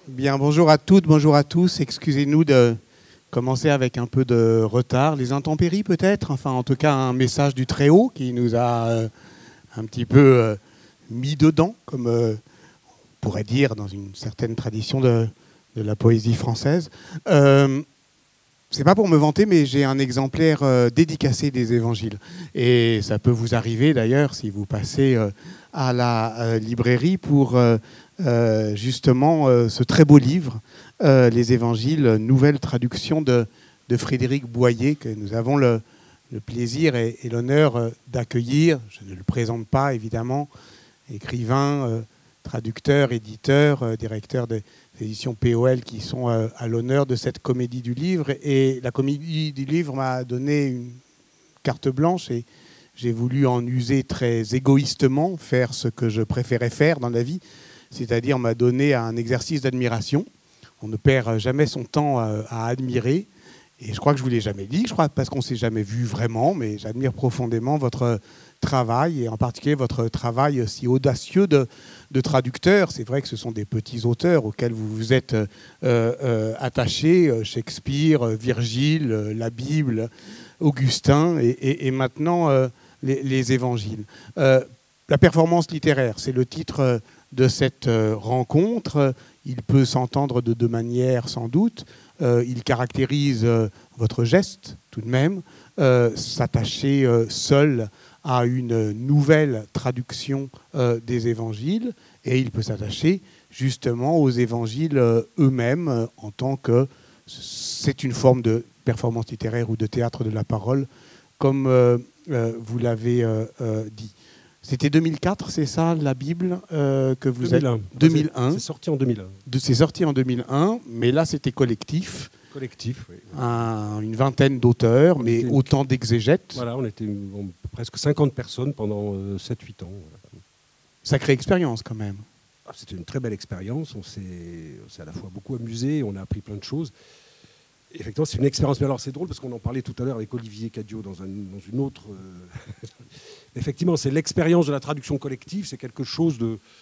Bien, bonjour à toutes, bonjour à tous. Excusez-nous de commencer avec un peu de retard. Les intempéries peut-être, enfin en tout cas un message du Très-Haut qui nous a un petit peu mis dedans, comme on pourrait dire dans une certaine tradition de la poésie française. C'est pas pour me vanter, mais j'ai un exemplaire dédicacé des évangiles. Et ça peut vous arriver d'ailleurs si vous passez à la librairie pour justement ce très beau livre, Les évangiles, nouvelle traduction de Frédéric Boyer, que nous avons le plaisir et l'honneur d'accueillir. Je ne le présente pas évidemment, écrivain, traducteur, éditeur, directeur des éditions POL qui sont à l'honneur de cette comédie du livre. Et la comédie du livre m'a donné une carte blanche et j'ai voulu en user très égoïstement, faire ce que je préférais faire dans la vie, c'est-à-dire m'a donné un exercice d'admiration. On ne perd jamais son temps à admirer. Et je crois que je ne vous l'ai jamais dit, je crois parce qu'on ne s'est jamais vu vraiment, mais j'admire profondément votre travail, et en particulier votre travail si audacieux de traducteur. C'est vrai que ce sont des petits auteurs auxquels vous vous êtes attachés, Shakespeare, Virgile, la Bible, Augustin, et maintenant les évangiles. La performance littéraire, c'est le titre de cette rencontre. Il peut s'entendre de deux manières sans doute. Il caractérise votre geste tout de même, s'attacher seul à une nouvelle traduction des évangiles, et il peut s'attacher justement aux évangiles eux-mêmes en tant que c'est une forme de performance littéraire ou de théâtre de la parole, comme vous l'avez dit. C'était 2004, c'est ça, la Bible que vous 2001. êtes 2001. C'est sorti en 2001. C'est sorti en 2001, mais là c'était collectif. Collectif, oui. Une vingtaine d'auteurs, mais autant d'exégètes. Voilà, on était presque 50 personnes pendant 7-8 ans. Voilà. Sacrée expérience quand même. C'était une très belle expérience. On s'est à la fois beaucoup amusé, on a appris plein de choses. Effectivement, c'est une expérience. Mais alors, c'est drôle parce qu'on en parlait tout à l'heure avec Olivier Cadiot dans une autre. Effectivement, c'est l'expérience de la traduction collective. C'est quelque chose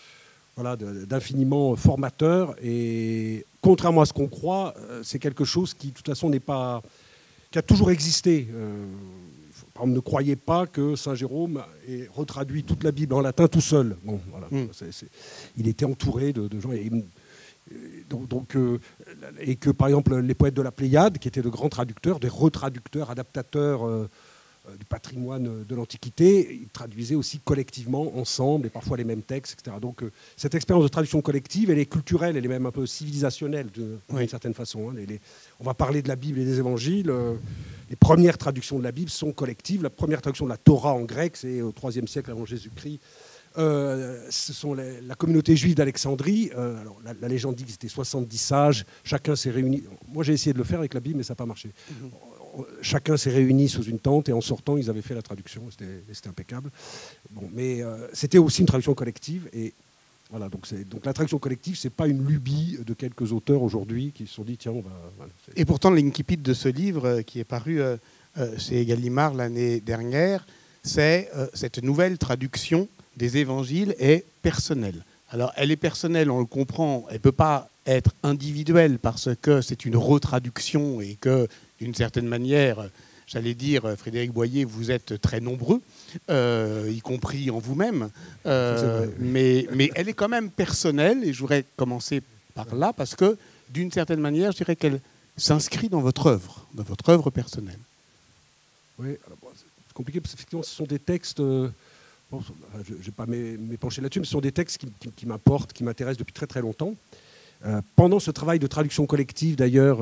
d'infiniment formateur. Et contrairement à ce qu'on croit, c'est quelque chose qui, de toute façon, qui a toujours existé. Par exemple, ne croyez pas que Saint Jérôme ait retraduit toute la Bible en latin tout seul. Bon, voilà. Il était entouré de gens. Et que, par exemple, les poètes de la Pléiade, qui étaient de grands traducteurs, des retraducteurs, adaptateurs du patrimoine de l'Antiquité, ils traduisaient aussi collectivement, ensemble, et parfois les mêmes textes, etc. Donc, cette expérience de traduction collective, elle est culturelle, elle est même un peu civilisationnelle, d'une certaine façon. Hein. On va parler de la Bible et des évangiles. Les premières traductions de la Bible sont collectives. La première traduction de la Torah en grec, c'est au IIIe siècle avant Jésus-Christ. Ce sont la communauté juive d'Alexandrie. Alors, la légende dit que c'était 70 sages. Chacun s'est réuni. Moi, j'ai essayé de le faire avec la Bible, mais ça n'a pas marché. Chacun s'est réuni sous une tente et en sortant, ils avaient fait la traduction. C'était impeccable. Bon, mais c'était aussi une traduction collective. Et voilà, donc la traduction collective, c'est pas une lubie de quelques auteurs aujourd'hui qui se sont dit tiens, on va. Voilà, et pourtant, l'incipit de ce livre qui est paru chez Gallimard l'année dernière, c'est cette nouvelle traduction des évangiles est personnelle. Alors, elle est personnelle, on le comprend, elle ne peut pas être individuelle parce que c'est une retraduction et que, d'une certaine manière, j'allais dire, Frédéric Boyer, vous êtes très nombreux, y compris en vous-même, mais elle est quand même personnelle, et je voudrais commencer par là parce que, d'une certaine manière, je dirais qu'elle s'inscrit dans votre œuvre personnelle. Oui, alors, c'est compliqué parce qu'effectivement, ce sont des textes... je ne vais pas m'épancher là-dessus, mais ce sont des textes qui m'apportent, qui m'intéressent depuis très très longtemps. Pendant ce travail de traduction collective, d'ailleurs,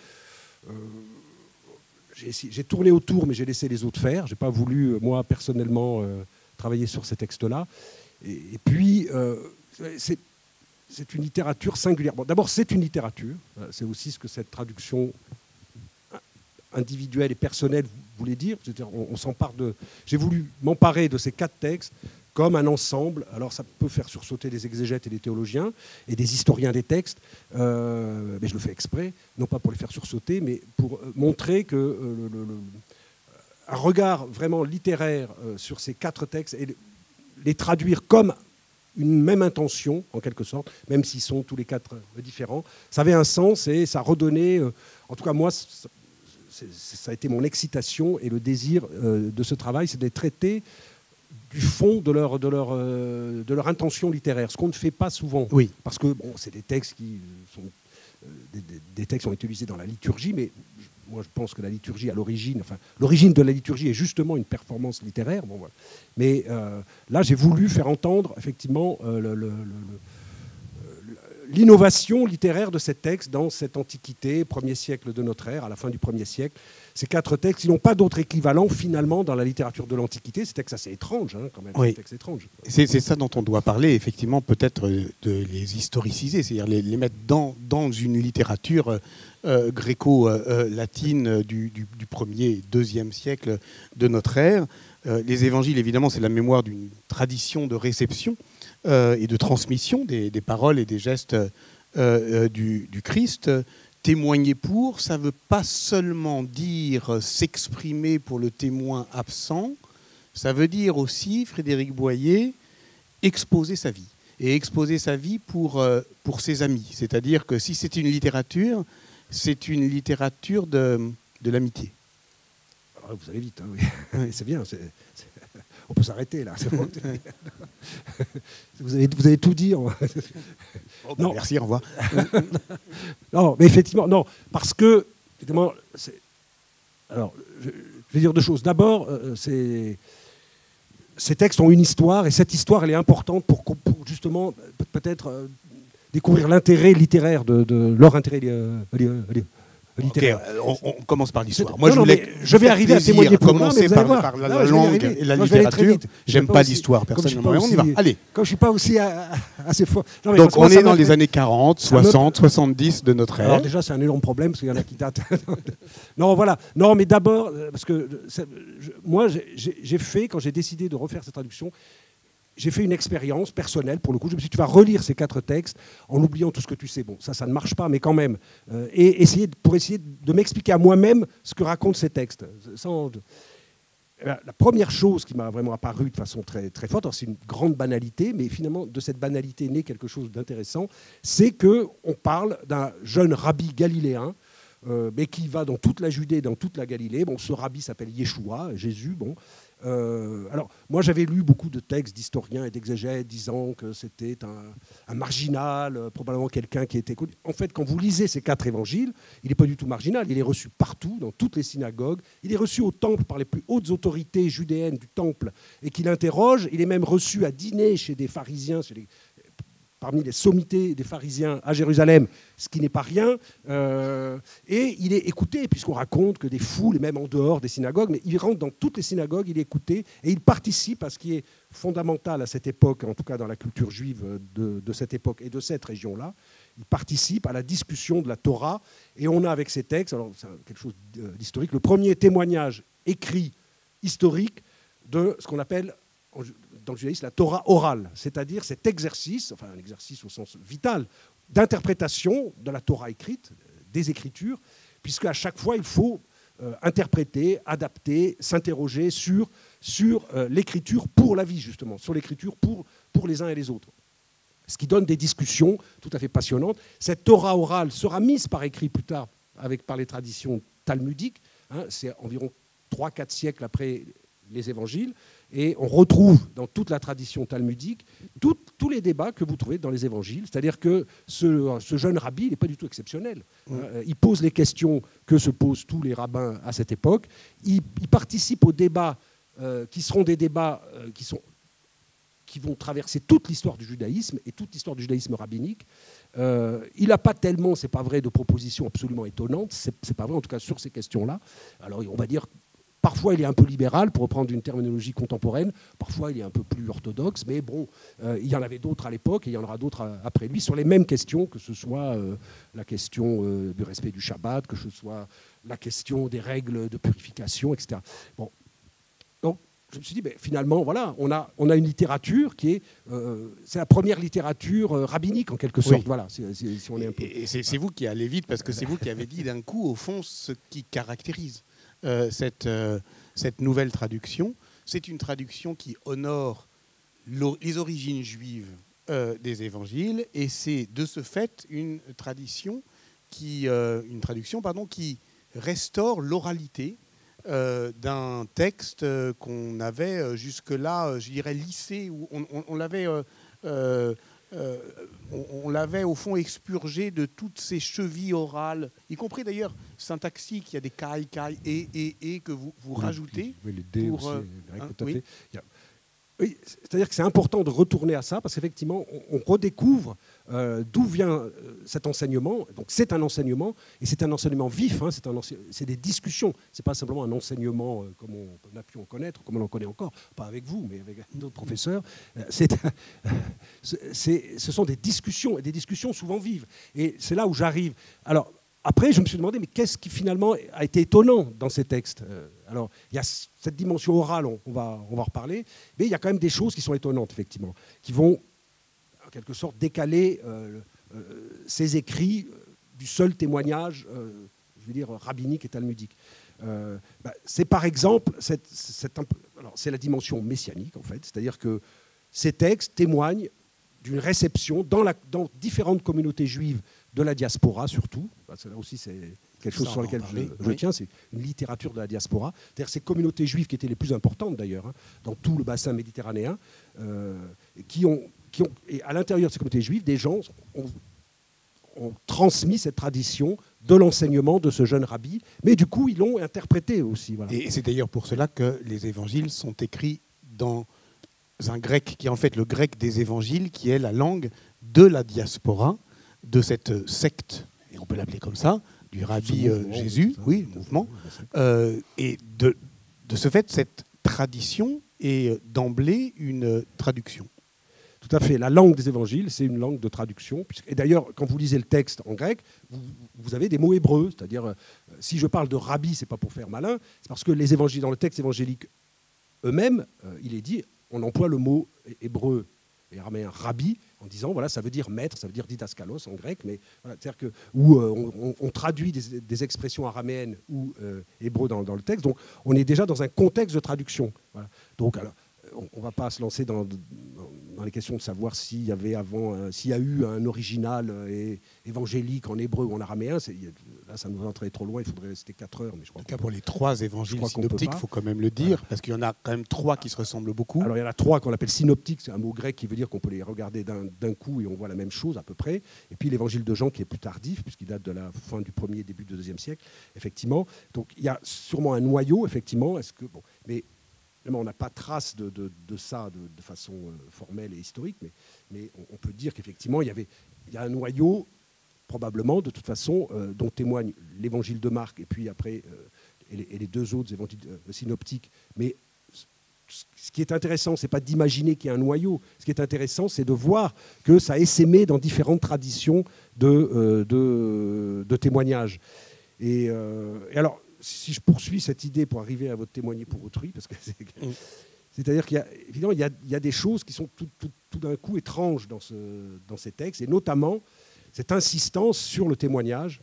j'ai tourné autour, mais j'ai laissé les autres faire. Je n'ai pas voulu, moi, personnellement, travailler sur ces textes-là. Et puis, c'est une littérature singulière. Bon, d'abord, c'est une littérature. C'est aussi ce que cette traduction individuelle et personnelle voulait dire. C'est-à-dire, on s'empare de... J'ai voulu m'emparer de ces 4 textes comme un ensemble. Alors, ça peut faire sursauter des exégètes et des théologiens et des historiens des textes, mais je le fais exprès, non pas pour les faire sursauter, mais pour montrer que un regard vraiment littéraire sur ces 4 textes et les traduire comme une même intention, en quelque sorte, même s'ils sont tous les quatre différents. Ça avait un sens et ça redonnait, en tout cas moi, ça a été mon excitation et le désir de ce travail, c'est de les traiter du fond de leur intention littéraire, ce qu'on ne fait pas souvent. Oui. Parce que bon, c'est des textes qui sont... des textes ont été utilisés dans la liturgie, mais moi je pense que la liturgie à l'origine, enfin l'origine de la liturgie est justement une performance littéraire. Bon, voilà. Mais là j'ai voulu faire entendre effectivement l'innovation littéraire de ces textes dans cette Antiquité, 1er siècle de notre ère, à la fin du 1er siècle. Ces 4 textes, ils n'ont pas d'autre équivalent finalement dans la littérature de l'Antiquité. Ces textes assez étranges, hein, quand même. Oui. Textes étranges. C'est ça dont on doit parler, effectivement, peut-être de les historiciser, c'est-à-dire les mettre dans une littérature gréco-latine du 1er, 2e siècle de notre ère. Les évangiles, évidemment, c'est la mémoire d'une tradition de réception et de transmission des paroles et des gestes du Christ. Témoigner pour, ça ne veut pas seulement dire s'exprimer pour le témoin absent, ça veut dire aussi, Frédéric Boyer, exposer sa vie. Et exposer sa vie pour ses amis. C'est-à-dire que si c'est une littérature, c'est une littérature de l'amitié. Alors, vous allez vite, hein, oui. C'est bien. On peut s'arrêter là. Bon. Vous avez tout dit. Oh, non. Merci, au revoir. Non, mais effectivement, non, parce que, évidemment, alors, je vais dire 2 choses. D'abord, ces textes ont une histoire, et cette histoire, elle est importante pour justement, peut-être, découvrir l'intérêt littéraire de leur intérêt littéraire. Okay, on commence par l'histoire. Moi, je vais arriver à témoigner pour commencer par la langue et la littérature. J'aime pas l'histoire, personnellement. On y va. Allez. Comme je ne suis pas aussi assez fort. Non, donc, on est dans les années 40, 60, 70 de notre ère. Alors, déjà, c'est un énorme problème, parce qu'il y en a qui datent. Non, voilà. Non, mais d'abord, parce que moi, j'ai fait, quand j'ai décidé de refaire cette traduction, j'ai fait une expérience personnelle, pour le coup. Je me suis dit, tu vas relire ces 4 textes en oubliant tout ce que tu sais. Bon, ça ne marche pas, mais quand même. Et pour essayer de m'expliquer à moi-même ce que racontent ces textes. La première chose qui m'a vraiment apparu de façon très, très forte, c'est une grande banalité, mais finalement, de cette banalité naît quelque chose d'intéressant, c'est qu'on parle d'un jeune rabbi galiléen, mais qui va dans toute la Judée, dans toute la Galilée. Bon, ce rabbi s'appelle Yeshua, Jésus, bon. Alors, moi, j'avais lu beaucoup de textes d'historiens et d'exégètes disant que c'était un marginal, probablement quelqu'un qui était connu. En fait, quand vous lisez ces 4 évangiles, il n'est pas du tout marginal. Il est reçu partout, dans toutes les synagogues. Il est reçu au temple par les plus hautes autorités judéennes du temple et qui l'interrogent. Il est même reçu à dîner chez des pharisiens, parmi les sommités des pharisiens à Jérusalem, ce qui n'est pas rien. Et il est écouté, puisqu'on raconte que des foules, et même en dehors des synagogues, mais il rentre dans toutes les synagogues, il est écouté, et il participe à ce qui est fondamental à cette époque, en tout cas dans la culture juive de cette époque et de cette région-là. Il participe à la discussion de la Torah, et on a avec ces textes, alors c'est quelque chose d'historique, le premier témoignage écrit historique de ce qu'on appelle dans le judaïsme la Torah orale, c'est-à-dire cet exercice, enfin un exercice au sens vital, d'interprétation de la Torah écrite, des Écritures, puisque à chaque fois il faut interpréter, adapter, s'interroger sur l'écriture pour la vie, justement, sur l'écriture pour les uns et les autres. Ce qui donne des discussions tout à fait passionnantes. Cette Torah orale sera mise par écrit plus tard par les traditions talmudiques, hein, c'est environ 3-4 siècles après les évangiles, et on retrouve dans toute la tradition talmudique tous les débats que vous trouvez dans les évangiles. C'est-à-dire que ce jeune rabbi, il n'est pas du tout exceptionnel. Il pose les questions que se posent tous les rabbins à cette époque. Il participe aux débats qui seront des débats qui vont traverser toute l'histoire du judaïsme et toute l'histoire du judaïsme rabbinique. Il n'a pas tellement, c'est pas vrai, de propositions absolument étonnantes. C'est pas vrai, en tout cas, sur ces questions-là. Alors, on va dire... Parfois, il est un peu libéral, pour reprendre une terminologie contemporaine. Parfois, il est un peu plus orthodoxe. Mais bon, il y en avait d'autres à l'époque et il y en aura d'autres après lui sur les mêmes questions, que ce soit la question du respect du Shabbat, que ce soit la question des règles de purification, etc. Bon. Donc, je me suis dit, finalement, voilà, on a une littérature qui est... c'est la première littérature rabbinique, en quelque sorte. Oui. Voilà, si on est un peu... Et c'est vous qui allez vite, parce que c'est vous qui avez dit d'un coup, au fond, ce qui caractérise cette nouvelle traduction. C'est une traduction qui honore les origines juives des évangiles, et c'est de ce fait une traduction qui restaure l'oralité d'un texte qu'on avait jusque-là, je dirais, lissé, où on l'avait au fond expurgé de toutes ces chevilles orales, y compris d'ailleurs syntaxique. Il y a des caille, et que vous rajoutez. Oui, les D pour, aussi, tout à oui. fait. Oui, c'est-à-dire que c'est important de retourner à ça, parce qu'effectivement, on redécouvre d'où vient cet enseignement. Donc c'est un enseignement, et c'est un enseignement vif, hein, c'est des discussions. Ce n'est pas simplement un enseignement comme on a pu en connaître, comme on en connaît encore, pas avec vous, mais avec d'autres professeurs. Ce sont des discussions, et des discussions souvent vives. Et c'est là où j'arrive. Alors, après, je me suis demandé, mais qu'est-ce qui finalement a été étonnant dans ces textes? Alors, il y a cette dimension orale, on va en reparler, mais il y a quand même des choses qui sont étonnantes, effectivement, qui vont, en quelque sorte, décaler ces écrits du seul témoignage, je veux dire, rabbinique et talmudique. C'est par exemple, c'est la dimension messianique, en fait, c'est-à-dire que ces textes témoignent d'une réception dans différentes communautés juives de la diaspora, surtout. Là aussi, c'est quelque chose sur lequel je tiens, c'est une littérature de la diaspora. C'est-à-dire ces communautés juives qui étaient les plus importantes, d'ailleurs, hein, dans tout le bassin méditerranéen, et à l'intérieur de ces communautés juives, des gens ont transmis cette tradition de l'enseignement de ce jeune rabbi, mais du coup, ils l'ont interprété aussi. Voilà. Et c'est d'ailleurs pour cela que les évangiles sont écrits dans un grec qui est en fait le grec des évangiles, qui est la langue de la diaspora, de cette secte, et on peut l'appeler comme ça, du rabbi Jésus, oui, mouvement. Et de ce fait, cette tradition est d'emblée une traduction. Tout à fait. La langue des évangiles, c'est une langue de traduction. Et d'ailleurs, quand vous lisez le texte en grec, vous avez des mots hébreux. C'est-à-dire, si je parle de rabbi, ce n'est pas pour faire malin, c'est parce que les évangiles, dans le texte évangélique eux-mêmes, il est dit, on emploie le mot hébreu et araméen rabbi en disant, voilà, ça veut dire maître, ça veut dire didaskalos en grec, mais voilà, c'est-à-dire que où on traduit des expressions araméennes ou hébreux dans le texte. Donc, on est déjà dans un contexte de traduction. Voilà. Donc, alors, on ne va pas se lancer dans les questions de savoir s'il y avait s'il y a eu un original évangélique en hébreu ou en araméen. Là, ça nous rentrerait trop loin, il faudrait rester 4 heures. Mais je crois en tout cas, pour les 3 évangiles synoptiques, il faut quand même le dire, voilà. Parce qu'il y en a quand même 3 qui se ressemblent beaucoup. Alors, il y en a 3 qu'on appelle synoptiques, c'est un mot grec qui veut dire qu'on peut les regarder d'un coup et on voit la même chose à peu près. Et puis l'évangile de Jean qui est plus tardif, puisqu'il date de la fin du 1er, début du 2e siècle, effectivement. Donc, il y a sûrement un noyau, effectivement. Mais on n'a pas trace de ça de façon formelle et historique, mais on peut dire qu'effectivement, il y a un noyau, probablement, de toute façon, dont témoigne l'évangile de Marc et puis après et les 2 autres évangiles synoptiques. Mais ce qui est intéressant, ce n'est pas d'imaginer qu'il y a un noyau. Ce qui est intéressant, c'est de voir que ça a essaimé dans différentes traditions de témoignages. Et alors, si je poursuis cette idée pour arriver à votre témoigner pour autrui, parce que c'est-à-dire qu'il y a des choses qui sont tout d'un coup étranges dans ces textes, et notamment cette insistance sur le témoignage.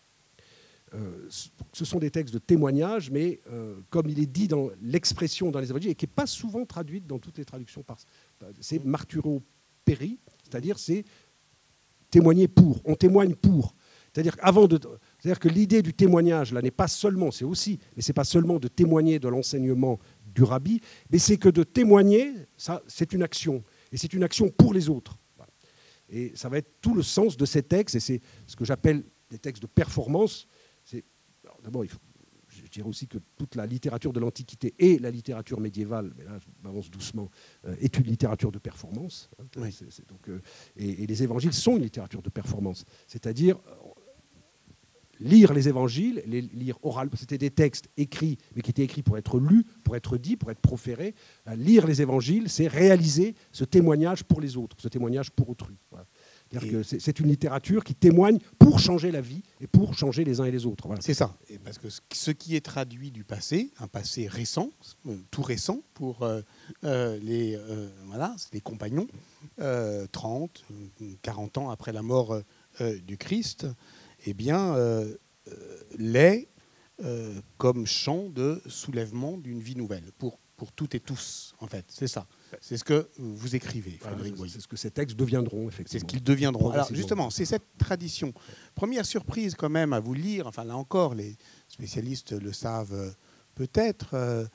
Ce sont des textes de témoignage, mais comme il est dit dans l'expression dans les évangiles, et qui n'est pas souvent traduite dans toutes les traductions, c'est martyro peri, c'est-à-dire c'est témoigner pour, on témoigne pour. C'est-à-dire que l'idée du témoignage, là, n'est pas seulement, c'est aussi, mais c'est pas seulement de témoigner de l'enseignement du rabbi, mais c'est que de témoigner, ça, c'est une action, et c'est une action pour les autres. Voilà. Et ça va être tout le sens de ces textes, et c'est ce que j'appelle des textes de performance. D'abord, je dirais aussi que toute la littérature de l'Antiquité et la littérature médiévale, mais là, je m'avance doucement, est une littérature de performance. Hein, oui. Et les évangiles sont une littérature de performance. C'est-à-dire, lire les évangiles, les lire oralement, c'était des textes écrits, mais qui étaient écrits pour être lus, pour être dits, pour être proférés. Lire les évangiles, c'est réaliser ce témoignage pour les autres, ce témoignage pour autrui. Voilà. C'est-à-dire que c'est une littérature qui témoigne pour changer la vie et pour changer les uns et les autres. Voilà. C'est ça. Et parce que ce qui est traduit du passé, un passé récent, tout récent pour les compagnons, 30, 40 ans après la mort du Christ, eh bien, l'est comme chant de soulèvement d'une vie nouvelle. Pour pour toutes et tous, en fait. C'est ça. C'est ce que vous écrivez, Frédéric Boyer. C'est ce que ces textes deviendront, effectivement. C'est ce qu'ils deviendront. Alors justement, c'est cette tradition. Première surprise quand même à vous lire, enfin là encore, les spécialistes le savent peut-être.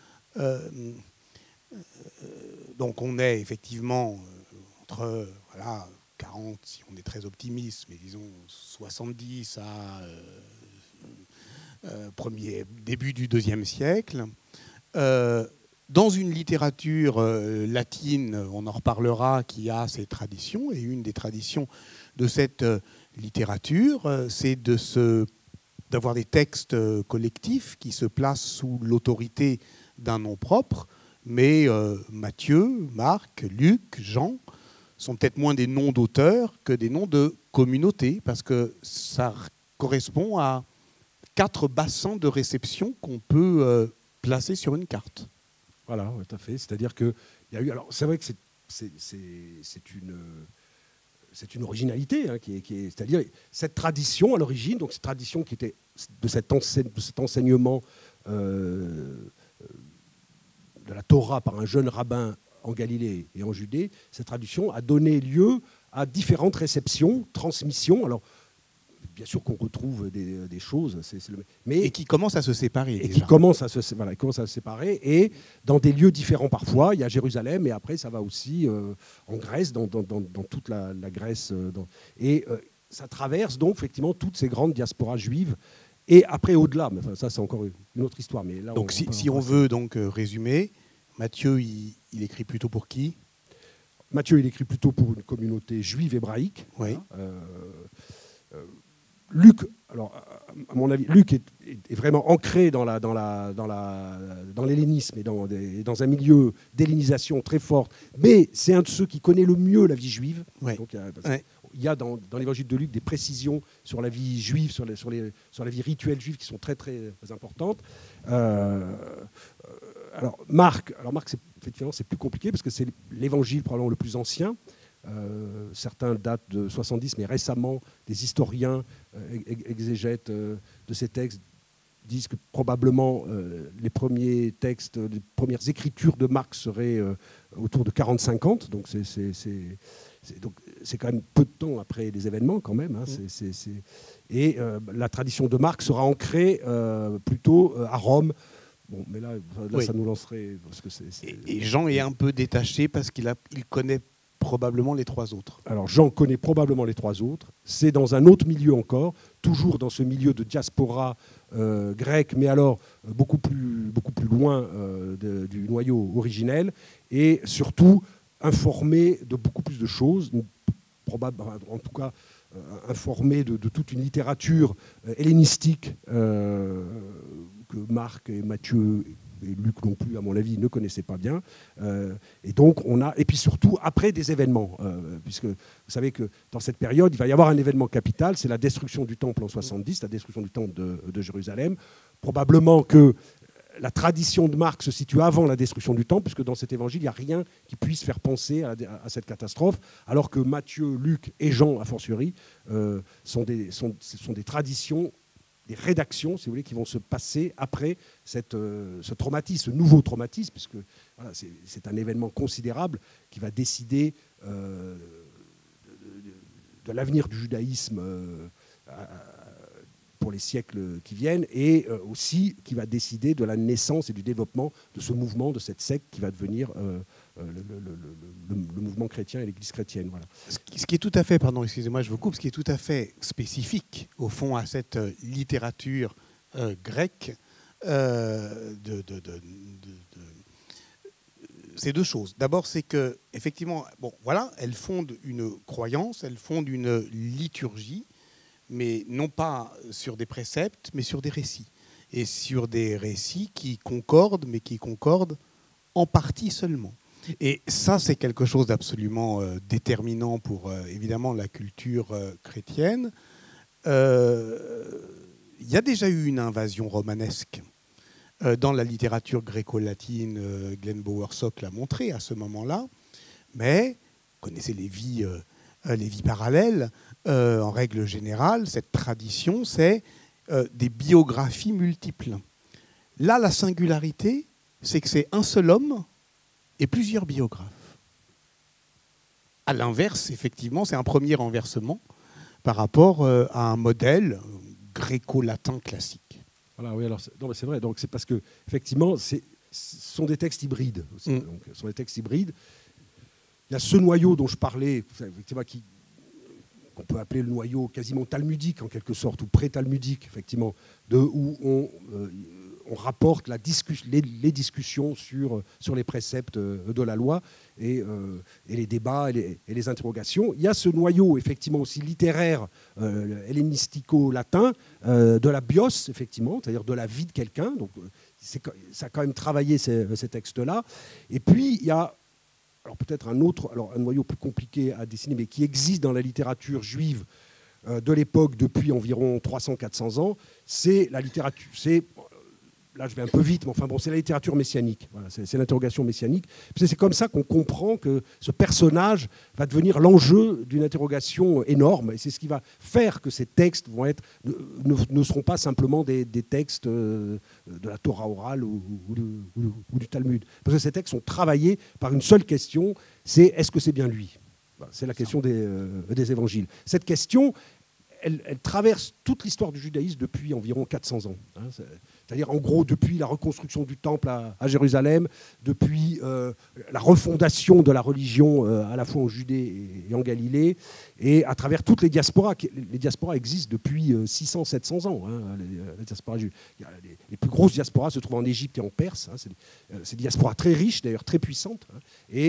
Donc on est effectivement entre 40, si on est très optimiste, mais disons 70 à début du IIe siècle. Dans une littérature latine, on en reparlera, qui a ses traditions, et une des traditions de cette littérature, c'est d'avoir des textes collectifs qui se placent sous l'autorité d'un nom propre, mais Matthieu, Marc, Luc, Jean sont peut-être moins des noms d'auteurs que des noms de communautés, parce que ça correspond à 4 bassins de réception qu'on peut placer sur une carte. Voilà, tout à fait. C'est-à-dire que il y a eu. Alors, c'est vrai que c'est une originalité, hein, c'est-à-dire cette tradition à l'origine, donc cette tradition qui était de cet enseignement de la Torah par un jeune rabbin en Galilée et en Judée, cette tradition a donné lieu à différentes réceptions, transmissions. Alors, bien sûr qu'on retrouve des choses, et qui commencent à se séparer. Et qui commencent à se séparer, et dans des lieux différents parfois. Il y a Jérusalem, et après ça va aussi en Grèce, dans toute la Grèce. Ça traverse donc effectivement toutes ces grandes diasporas juives. Et après, au-delà, mais enfin, ça c'est encore une autre histoire. Mais là, donc si on veut donc résumer, Matthieu, il écrit plutôt pour qui ? Matthieu, il écrit plutôt pour une communauté juive hébraïque. Oui. Luc, alors à mon avis, Luc est vraiment ancré dans l'hellénisme et dans un milieu d'hellénisation très forte, mais c'est un de ceux qui connaît le mieux la vie juive. Ouais. Donc, il y a dans l'évangile de Luc des précisions sur la vie juive, sur la vie rituelle juive qui sont très très importantes. Alors Marc, effectivement, c'est plus compliqué parce que c'est l'évangile probablement le plus ancien. Certains datent de 70, mais récemment, des historiens exégètes de ces textes disent que probablement les premiers textes, les premières écritures de Marc seraient autour de 40-50, donc c'est quand même peu de temps après les événements quand même. Hein, Et la tradition de Marc sera ancrée plutôt à Rome. Bon, mais là oui. Ça nous lancerait... Parce que Et Jean est un peu détaché parce qu'il connaît probablement les 3 autres. Alors Jean connaît probablement les 3 autres. C'est dans un autre milieu encore, toujours dans ce milieu de diaspora grecque, mais alors beaucoup plus loin du noyau originel, et surtout informé de beaucoup plus de choses, en tout cas informé de toute une littérature hellénistique que Marc et Matthieu et Luc non plus, à mon avis, ne connaissaient pas bien. Et donc, et puis surtout, après des événements, puisque vous savez que dans cette période, il va y avoir un événement capital, c'est la destruction du temple en 70, la destruction du temple de Jérusalem. Probablement que la tradition de Marc se situe avant la destruction du temple, puisque dans cet évangile, il n'y a rien qui puisse faire penser à cette catastrophe, alors que Matthieu, Luc et Jean, a fortiori, sont des traditions, des rédactions, si vous voulez, qui vont se passer après ce traumatisme, ce nouveau traumatisme, puisque voilà, c'est un événement considérable qui va décider de l'avenir du judaïsme pour les siècles qui viennent, et aussi qui va décider de la naissance et du développement de ce mouvement, de cette secte qui va devenir le mouvement chrétien et l'Église chrétienne. Voilà. Ce qui est tout à fait, pardon, excusez-moi, je vous coupe, ce qui est tout à fait spécifique, au fond, à cette littérature grecque, c'est 2 choses. D'abord, c'est que, effectivement, bon, voilà, elle fonde une croyance, elle fonde une liturgie, mais non pas sur des préceptes, mais sur des récits. Et sur des récits qui concordent, mais qui concordent en partie seulement. Et ça, c'est quelque chose d'absolument déterminant pour, évidemment, la culture chrétienne. Il y a déjà eu une invasion romanesque dans la littérature gréco-latine. Glenn Bowersock l'a montré à ce moment-là. Mais, vous connaissez les vies parallèles. En règle générale, cette tradition, c'est des biographies multiples. Là, la singularité, c'est que c'est un seul homme et plusieurs biographes. À l'inverse, effectivement, c'est un premier renversement par rapport à un modèle gréco-latin classique. Voilà, oui, alors non, mais c'est vrai. Donc c'est parce que effectivement, ce sont des textes hybrides aussi. Donc, ce sont des textes hybrides. Il y a ce noyau dont je parlais, effectivement, qu'on peut appeler le noyau quasiment talmudique en quelque sorte, ou pré-talmudique, effectivement, où on rapporte les discussions sur les préceptes de la loi et les débats et les interrogations. Il y a ce noyau, effectivement, aussi littéraire, hellénistico-latin, de la bios, effectivement, c'est-à-dire de la vie de quelqu'un. Donc, ça a quand même travaillé ces textes-là. Et puis, il y a alors peut-être un noyau plus compliqué à dessiner, mais qui existe dans la littérature juive de l'époque depuis environ 300-400 ans, c'est la littérature, là je vais un peu vite, mais enfin bon, c'est la littérature messianique. Voilà, c'est l'interrogation messianique. C'est comme ça qu'on comprend que ce personnage va devenir l'enjeu d'une interrogation énorme, et c'est ce qui va faire que ces textes ne seront pas simplement des textes de la Torah orale ou du Talmud. Parce que ces textes sont travaillés par une seule question, c'est est-ce que c'est bien lui ? Voilà, c'est la question des évangiles. Cette question, elle traverse toute l'histoire du judaïsme depuis environ 400 ans. Hein, c'est-à-dire, en gros, depuis la reconstruction du temple à Jérusalem, depuis la refondation de la religion à la fois en Judée et en Galilée, et à travers toutes les diasporas. Les diasporas existent depuis 600-700 ans. Hein, les diasporas juives. Les plus grosses diasporas se trouvent en Égypte et en Perse. Hein, c'est des diasporas très riches, d'ailleurs très puissantes. Hein,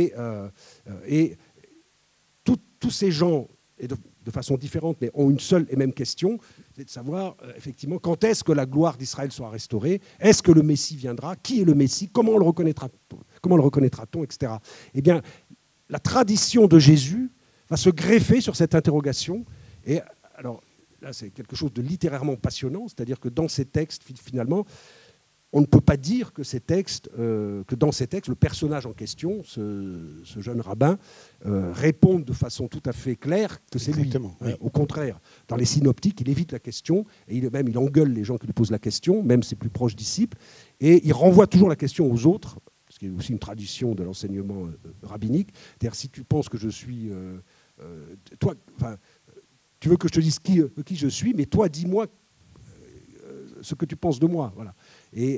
et tous ces gens, et de façon différente, mais ont une seule et même question, c'est de savoir effectivement quand est-ce que la gloire d'Israël sera restaurée, est-ce que le Messie viendra, qui est le Messie, comment le reconnaîtra-t-on, etc. Eh bien, la tradition de Jésus va se greffer sur cette interrogation. Et alors là, c'est quelque chose de littérairement passionnant, c'est-à-dire que dans ces textes, finalement, on ne peut pas dire que dans ces textes, le personnage en question, ce jeune rabbin, réponde de façon tout à fait claire que c'est lui. Oui. Au contraire, dans les synoptiques, il évite la question, et il engueule les gens qui lui posent la question, même ses plus proches disciples, et il renvoie toujours la question aux autres, ce qui est aussi une tradition de l'enseignement rabbinique. C'est-à-dire, si tu penses que je suis... tu veux que je te dise qui je suis, mais toi, dis-moi ce que tu penses de moi. Voilà. Et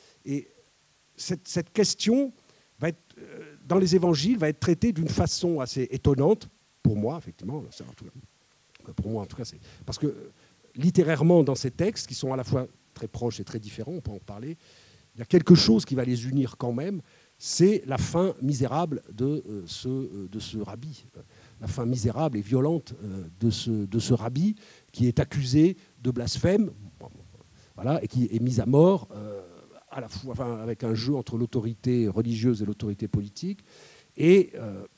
cette question va être, dans les évangiles, va être traitée d'une façon assez étonnante, pour moi, effectivement. Pour moi, en tout cas, c'est parce que littérairement, dans ces textes, qui sont à la fois très proches et très différents, on peut en parler, il y a quelque chose qui va les unir quand même, c'est la fin misérable de ce rabbi. La fin misérable et violente de ce rabbi qui est accusé de blasphème, voilà, et qui est mis à mort à la fois, avec un jeu entre l'autorité religieuse et l'autorité politique. Et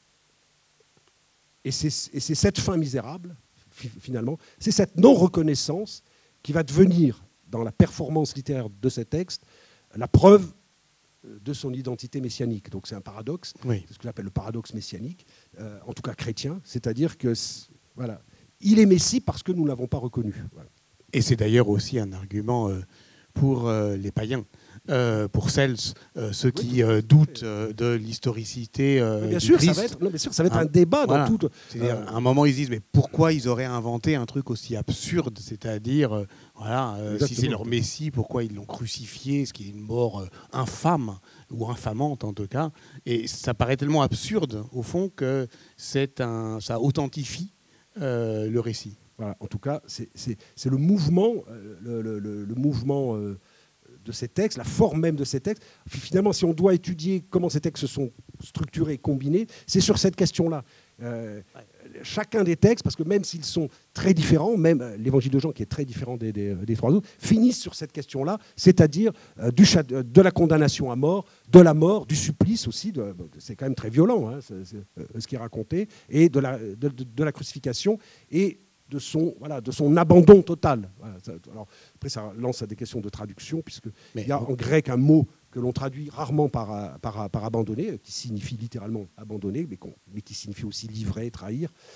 c'est cette fin misérable, finalement, c'est cette non-reconnaissance qui va devenir, dans la performance littéraire de ces textes, la preuve de son identité messianique. Donc c'est un paradoxe, oui. C'est ce que j'appelle le paradoxe messianique, en tout cas chrétien, c'est-à-dire que voilà, il est Messie parce que nous ne l'avons pas reconnu. Voilà. Et c'est d'ailleurs aussi un argument pour les païens, pour ceux qui doutent de l'historicité bien du sûr, Christ. Ça va être un débat voilà. dans tout. C'est-à-dire, à un moment, ils se disent, mais pourquoi ils auraient inventé un truc aussi absurde? C'est-à-dire, si c'est leur Messie, pourquoi ils l'ont crucifié, ce qui est une mort infâme, ou infamante en tout cas. Et ça paraît tellement absurde, au fond, que ça authentifie le récit. Voilà, en tout cas, c'est le mouvement, le mouvement de ces textes, la forme même de ces textes. Finalement, si on doit étudier comment ces textes se sont structurés et combinés, c'est sur cette question-là. Chacun des textes, parce que même s'ils sont très différents, même l'évangile de Jean, qui est très différent des trois autres, finissent sur cette question-là, c'est-à-dire de la condamnation à mort, de la mort, du supplice aussi, c'est quand même très violent, hein, ce qui est raconté, et de la crucifixion, et de son abandon total. Voilà, alors, après, ça lance à des questions de traduction, puisqu'il y a en grec un mot que l'on traduit rarement par abandonner, qui signifie littéralement abandonner, mais qui signifie aussi livrer, trahir.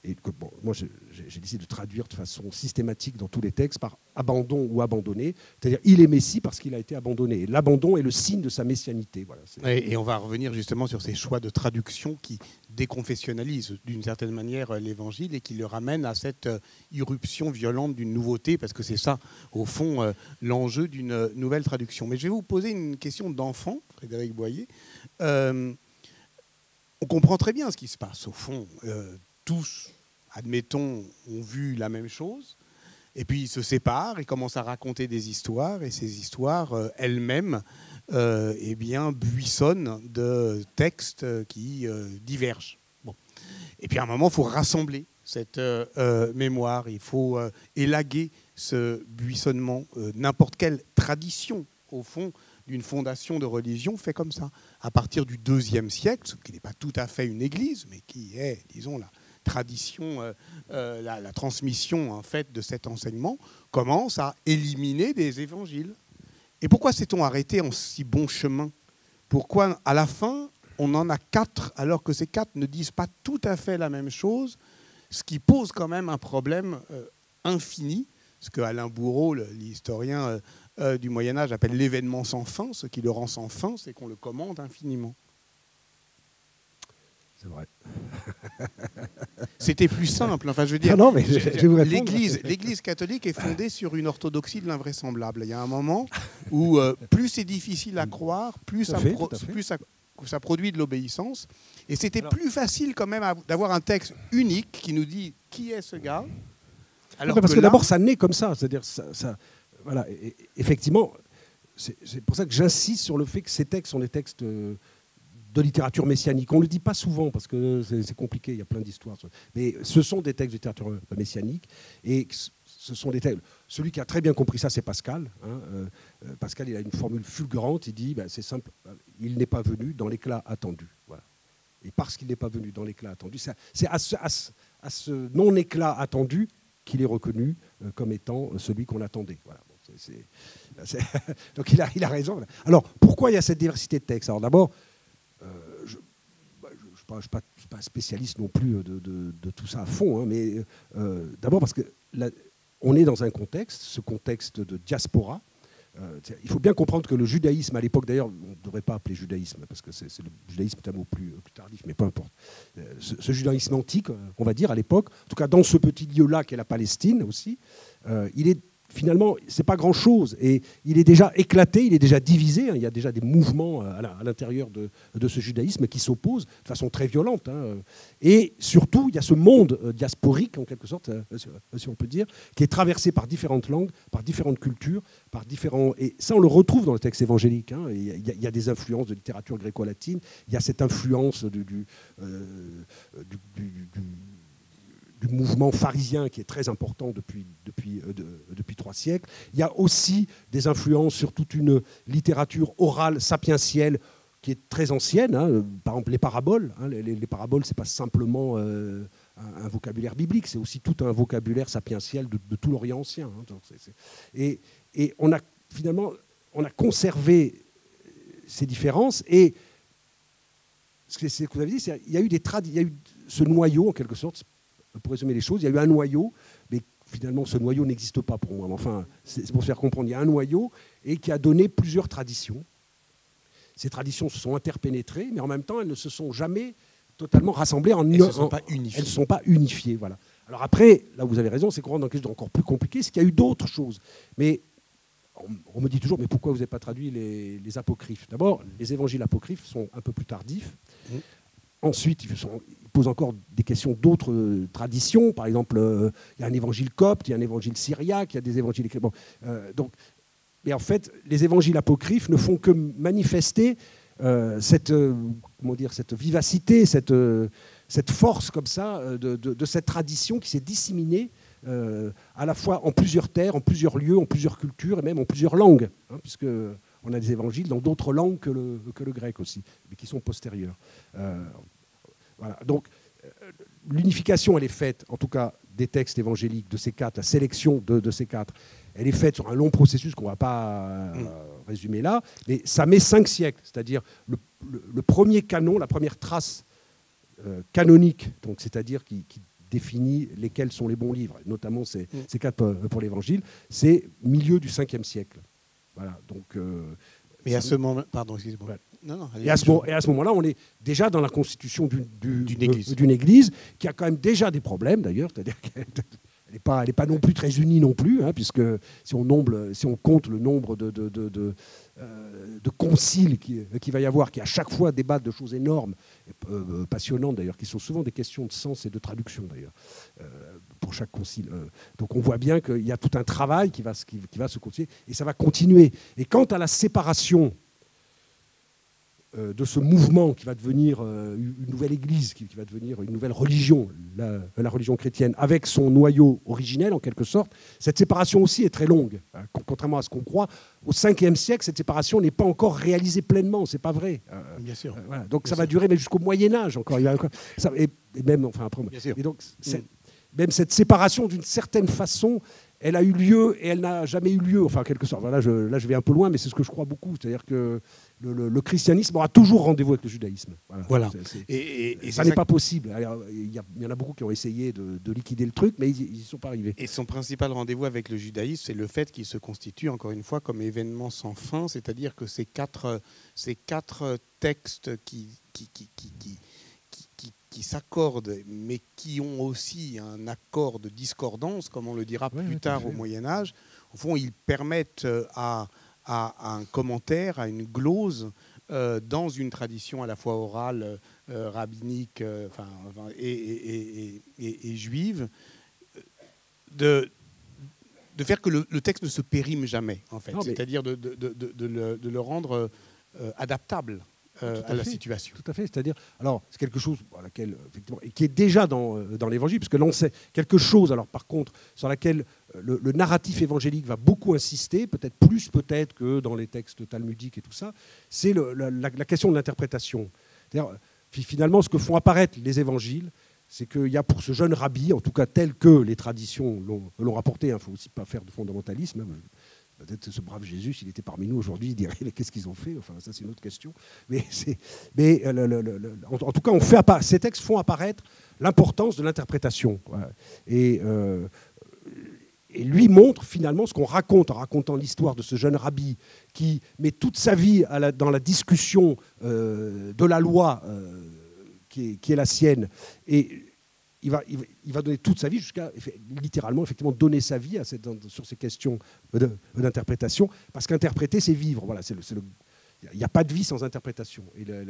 et que, bon, moi j'ai décidé de traduire de façon systématique dans tous les textes par abandon ou abandonné, c'est-à-dire il est Messie parce qu'il a été abandonné. Et l'abandon est le signe de sa messianité. Voilà, et on va revenir justement sur ces choix de traduction qui déconfessionnalisent d'une certaine manière l'Évangile et qui le ramènent à cette irruption violente d'une nouveauté, parce que c'est ça, au fond, l'enjeu d'une nouvelle traduction. Mais je vais vous poser une question d'enfant, Frédéric Boyer. On comprend très bien ce qui se passe, au fond. Tous, admettons, ont vu la même chose, et puis ils se séparent et commencent à raconter des histoires, et ces histoires elles-mêmes eh bien, buissonnent de textes qui divergent. Bon. Et puis à un moment, il faut rassembler cette mémoire, il faut élaguer ce buissonnement. N'importe quelle tradition, au fond, d'une fondation de religion fait comme ça. À partir du IIe siècle, ce qui n'est pas tout à fait une église, mais qui est, disons, la tradition, la transmission en fait de cet enseignement, commence à éliminer des évangiles. Et pourquoi s'est-on arrêté en si bon chemin? Pourquoi à la fin on en a 4 alors que ces 4 ne disent pas tout à fait la même chose, ce qui pose quand même un problème infini, ce que Alain Bourreau, l'historien du Moyen-Âge, appelle l'événement sans fin. Ce qui le rend sans fin, c'est qu'on le commande infiniment. C'est vrai. C'était plus simple. Enfin, je veux dire, non, mais je vais vous répondre. L'Église catholique est fondée sur une orthodoxie de l'invraisemblable. Il y a un moment où plus c'est difficile à croire, plus ça produit de l'obéissance. Et c'était plus facile quand même d'avoir un texte unique qui nous dit qui est ce gars. Alors parce que d'abord, ça naît comme ça. C'est-à-dire, voilà, effectivement, c'est pour ça que j'insiste sur le fait que ces textes sont des textes de littérature messianique. On ne le dit pas souvent parce que c'est compliqué, il y a plein d'histoires. Mais ce sont des textes de littérature messianique. Et ce sont des textes. Celui qui a très bien compris ça, c'est Pascal. Pascal, il a une formule fulgurante. Il dit, c'est simple, il n'est pas venu dans l'éclat attendu. Voilà. Et parce qu'il n'est pas venu dans l'éclat attendu, c'est à ce non-éclat attendu qu'il est reconnu comme étant celui qu'on attendait. Voilà. Donc il a raison. Alors, pourquoi il y a cette diversité de textes? Alors d'abord, je ne suis pas spécialiste non plus de tout ça à fond, mais d'abord parce que on est dans un contexte, ce contexte de diaspora. Il faut bien comprendre que le judaïsme, à l'époque d'ailleurs, on ne devrait pas appeler judaïsme, parce que le judaïsme est un mot plus tardif, mais peu importe. Ce judaïsme antique, on va dire, à l'époque, en tout cas dans ce petit lieu-là qu'est la Palestine aussi, il est finalement, c'est pas grand-chose. Et il est déjà éclaté, il est déjà divisé. Il y a déjà des mouvements à l'intérieur de ce judaïsme qui s'opposent de façon très violente. Et surtout, il y a ce monde diasporique, en quelque sorte, si on peut dire, qui est traversé par différentes langues, par différentes cultures, par différents... Et ça, on le retrouve dans le texte évangélique. Il y a des influences de littérature gréco-latine. Il y a cette influence du mouvement pharisien qui est très important depuis 3 siècles. Il y a aussi des influences sur toute une littérature orale sapientielle qui est très ancienne. Par exemple, les paraboles. Les paraboles, ce n'est pas simplement un vocabulaire biblique, c'est aussi tout un vocabulaire sapientiel de tout l'Orient ancien. Et on a finalement conservé ces différences. Et ce que vous avez dit, il y a eu ce noyau, en quelque sorte, pour résumer les choses, il y a eu un noyau, mais finalement ce noyau n'existe pas pour moi. Enfin, c'est pour se faire comprendre, il y a un noyau et qui a donné plusieurs traditions. Ces traditions se sont interpénétrées, mais en même temps, elles ne se sont jamais totalement rassemblées en... Elles ne sont pas unifiées. Elles ne sont pas unifiées, voilà. Alors après, là vous avez raison, c'est qu'on rentre dans quelque chose d'encore plus compliqué, c'est qu'il y a eu d'autres choses. Mais on me dit toujours, mais pourquoi vous n'avez pas traduit les apocryphes? D'abord, les évangiles apocryphes sont un peu plus tardifs. Ensuite, ils posent encore des questions d'autres traditions. Par exemple, il y a un évangile copte, il y a un évangile syriaque, il y a des évangiles... Bon, mais en fait, les évangiles apocryphes ne font que manifester cette vivacité, cette force comme ça de cette tradition qui s'est disséminée à la fois en plusieurs terres, en plusieurs lieux, en plusieurs cultures et même en plusieurs langues, puisque on a des évangiles dans d'autres langues que le grec aussi, mais qui sont postérieurs. Voilà. Donc, l'unification, elle est faite, en tout cas, des textes évangéliques de ces 4, la sélection de ces 4, elle est faite sur un long processus qu'on ne va pas résumer là, mais ça met 5 siècles, c'est-à-dire le premier canon, la première trace canonique, donc c'est-à-dire qui définit lesquels sont les bons livres, notamment ces 4 pour l'Évangile. C'est milieu du 5e siècle. Voilà, donc... Mais à ce moment... Pardon, excusez-moi. Ouais. Non, et à ce moment-là, on est déjà dans la constitution d'une église qui a quand même déjà des problèmes, d'ailleurs. C'est-à-dire qu'elle n'est pas non plus très unie non plus, hein, puisque si on compte le nombre de conciles qu'il va y avoir, qui à chaque fois débattent de choses énormes, passionnantes d'ailleurs, qui sont souvent des questions de sens et de traduction d'ailleurs, pour chaque concile. Donc on voit bien qu'il y a tout un travail qui va se continuer, et ça va continuer. Et quant à la séparation de ce mouvement qui va devenir une nouvelle église, qui va devenir une nouvelle religion, la religion chrétienne, avec son noyau originel en quelque sorte, cette séparation aussi est très longue. Contrairement à ce qu'on croit, au 5e siècle, cette séparation n'est pas encore réalisée pleinement, c'est pas vrai. Bien sûr. Voilà. Donc ça va durer même jusqu'au Moyen-Âge encore. Et même, enfin, après, bien sûr. Et donc, même cette séparation, d'une certaine façon, elle a eu lieu et elle n'a jamais eu lieu, enfin, en quelque sorte. Là, je vais un peu loin, mais c'est ce que je crois beaucoup. C'est-à-dire que le christianisme aura toujours rendez-vous avec le judaïsme. Voilà. Et ça n'est pas possible. Il y en a beaucoup qui ont essayé de liquider le truc, mais ils n'y sont pas arrivés. Et son principal rendez-vous avec le judaïsme, c'est le fait qu'il se constitue, encore une fois, comme événement sans fin, c'est-à-dire que ces quatre textes qui s'accordent, mais qui ont aussi un accord de discordance, comme on le dira plus tard au Moyen-Âge, au fond, ils permettent à un commentaire, à une glose, dans une tradition à la fois orale, rabbinique et juive, de faire que le texte ne se périme jamais, en fait. C'est-à-dire de le rendre adaptable à la situation. Tout à fait. C'est-à-dire, alors, c'est quelque chose à laquelle, effectivement, et qui est déjà dans l'Évangile, puisque là, on sait quelque chose, alors par contre, sur laquelle le narratif évangélique va beaucoup insister, peut-être plus que dans les textes talmudiques et tout ça, c'est la question de l'interprétation. C'est-à-dire, finalement, ce que font apparaître les évangiles, c'est qu'il y a pour ce jeune rabbi, en tout cas tel que les traditions l'ont rapporté, il ne faut aussi pas faire de fondamentalisme, hein, peut-être ce brave Jésus, s'il était parmi nous aujourd'hui, il dirait mais qu'est-ce qu'ils ont fait? Enfin, ça, c'est une autre question. En tout cas, ces textes font apparaître l'importance de l'interprétation. Voilà. Et lui montre finalement ce qu'on raconte en racontant l'histoire de ce jeune rabbi qui met toute sa vie dans la discussion de la loi qui est la sienne. Et il va donner toute sa vie jusqu'à littéralement, effectivement, donner sa vie sur ces questions d'interprétation, parce qu'interpréter, c'est vivre. Voilà, il n'y a pas de vie sans interprétation.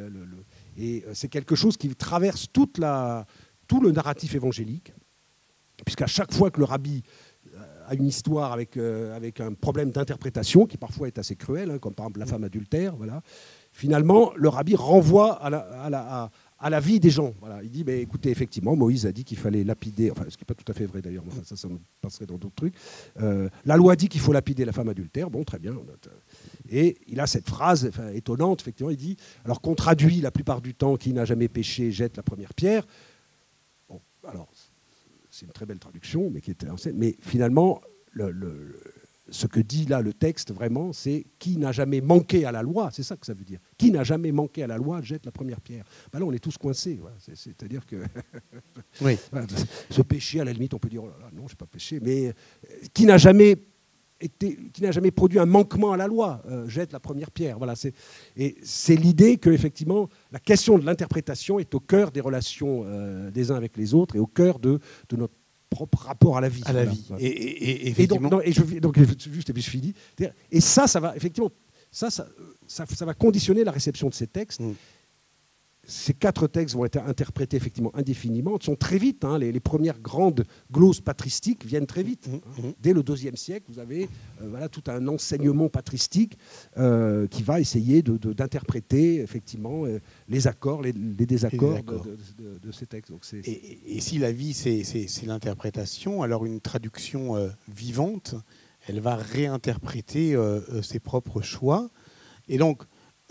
Et c'est quelque chose qui traverse tout le narratif évangélique, puisqu'à chaque fois que le rabbi a une histoire avec un problème d'interprétation, qui parfois est assez cruel, hein, comme par exemple la femme adultère, voilà, finalement, le rabbi renvoie à la vie des gens. Voilà. Il dit, écoutez, effectivement, Moïse a dit qu'il fallait lapider, enfin, ce qui n'est pas tout à fait vrai d'ailleurs, enfin, ça nous passerait dans d'autres trucs. La loi dit qu'il faut lapider la femme adultère, bon, très bien. Et il a cette phrase étonnante, effectivement, il dit, alors qu'on traduit la plupart du temps, qui n'a jamais péché jette la première pierre. Bon, alors, c'est une très belle traduction, mais qui était ancienne, mais finalement, ce que dit là le texte, vraiment, c'est qui n'a jamais manqué à la loi, c'est ça que ça veut dire. Qui n'a jamais manqué à la loi jette la première pierre. Ben là, on est tous coincés. Voilà. C'est-à-dire que oui. Ce péché, à la limite, on peut dire, oh là là, non, je n'ai pas péché, mais qui n'a jamais produit un manquement à la loi jette la première pierre. Voilà, c'est l'idée que, effectivement, la question de l'interprétation est au cœur des relations des uns avec les autres et au cœur de notre propre rapport à la vie. À la vie. Et effectivement... donc, juste, et puis je finis. Et ça va, effectivement, ça va conditionner la réception de ces textes. Ces 4 textes vont être interprétés effectivement indéfiniment. Ils sont très vite. Hein, les premières grandes gloses patristiques viennent très vite. Dès le IIe siècle, vous avez tout un enseignement patristique qui va essayer d'interpréter effectivement les accords, les désaccords de ces textes. Donc et si la vie, c'est l'interprétation, alors une traduction vivante, elle va réinterpréter ses propres choix. Et donc,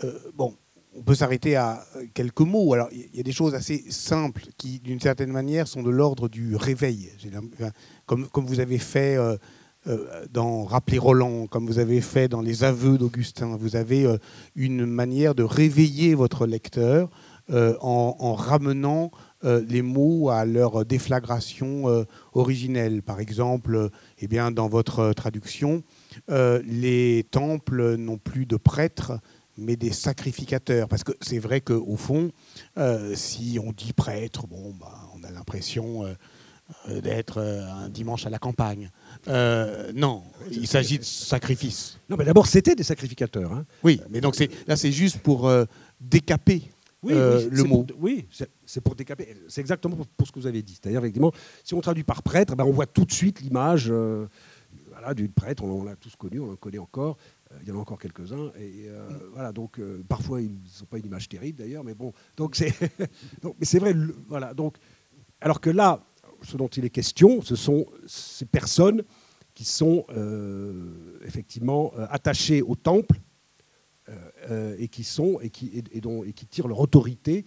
on peut s'arrêter à quelques mots. Alors, il y a des choses assez simples qui, d'une certaine manière, sont de l'ordre du réveil. Comme vous avez fait dans Rappeler Roland, comme vous avez fait dans les aveux d'Augustin. Vous avez une manière de réveiller votre lecteur en ramenant les mots à leur déflagration originelle. Par exemple, eh bien, dans votre traduction, les temples n'ont plus de prêtres, mais des sacrificateurs. Parce que c'est vrai qu'au fond, si on dit prêtre, bon, bah, on a l'impression d'être un dimanche à la campagne. Non, il s'agit de sacrifice. Non, mais d'abord, c'était des sacrificateurs. Hein. Oui, mais donc là, c'est juste pour décaper le mot. Oui, c'est pour décaper. C'est exactement pour ce que vous avez dit. C'est-à-dire, effectivement, si on traduit par prêtre, ben, on voit tout de suite l'image voilà, du prêtre. On l'a tous connu, on en connaît encore. Il y en a encore quelques-uns. Et voilà, donc parfois, ils n'ont pas une image terrible, d'ailleurs. Mais bon, donc c'est mais c'est vrai. Voilà, donc, alors que là, ce dont il est question, ce sont ces personnes qui sont effectivement attachées au temple et qui tirent leur autorité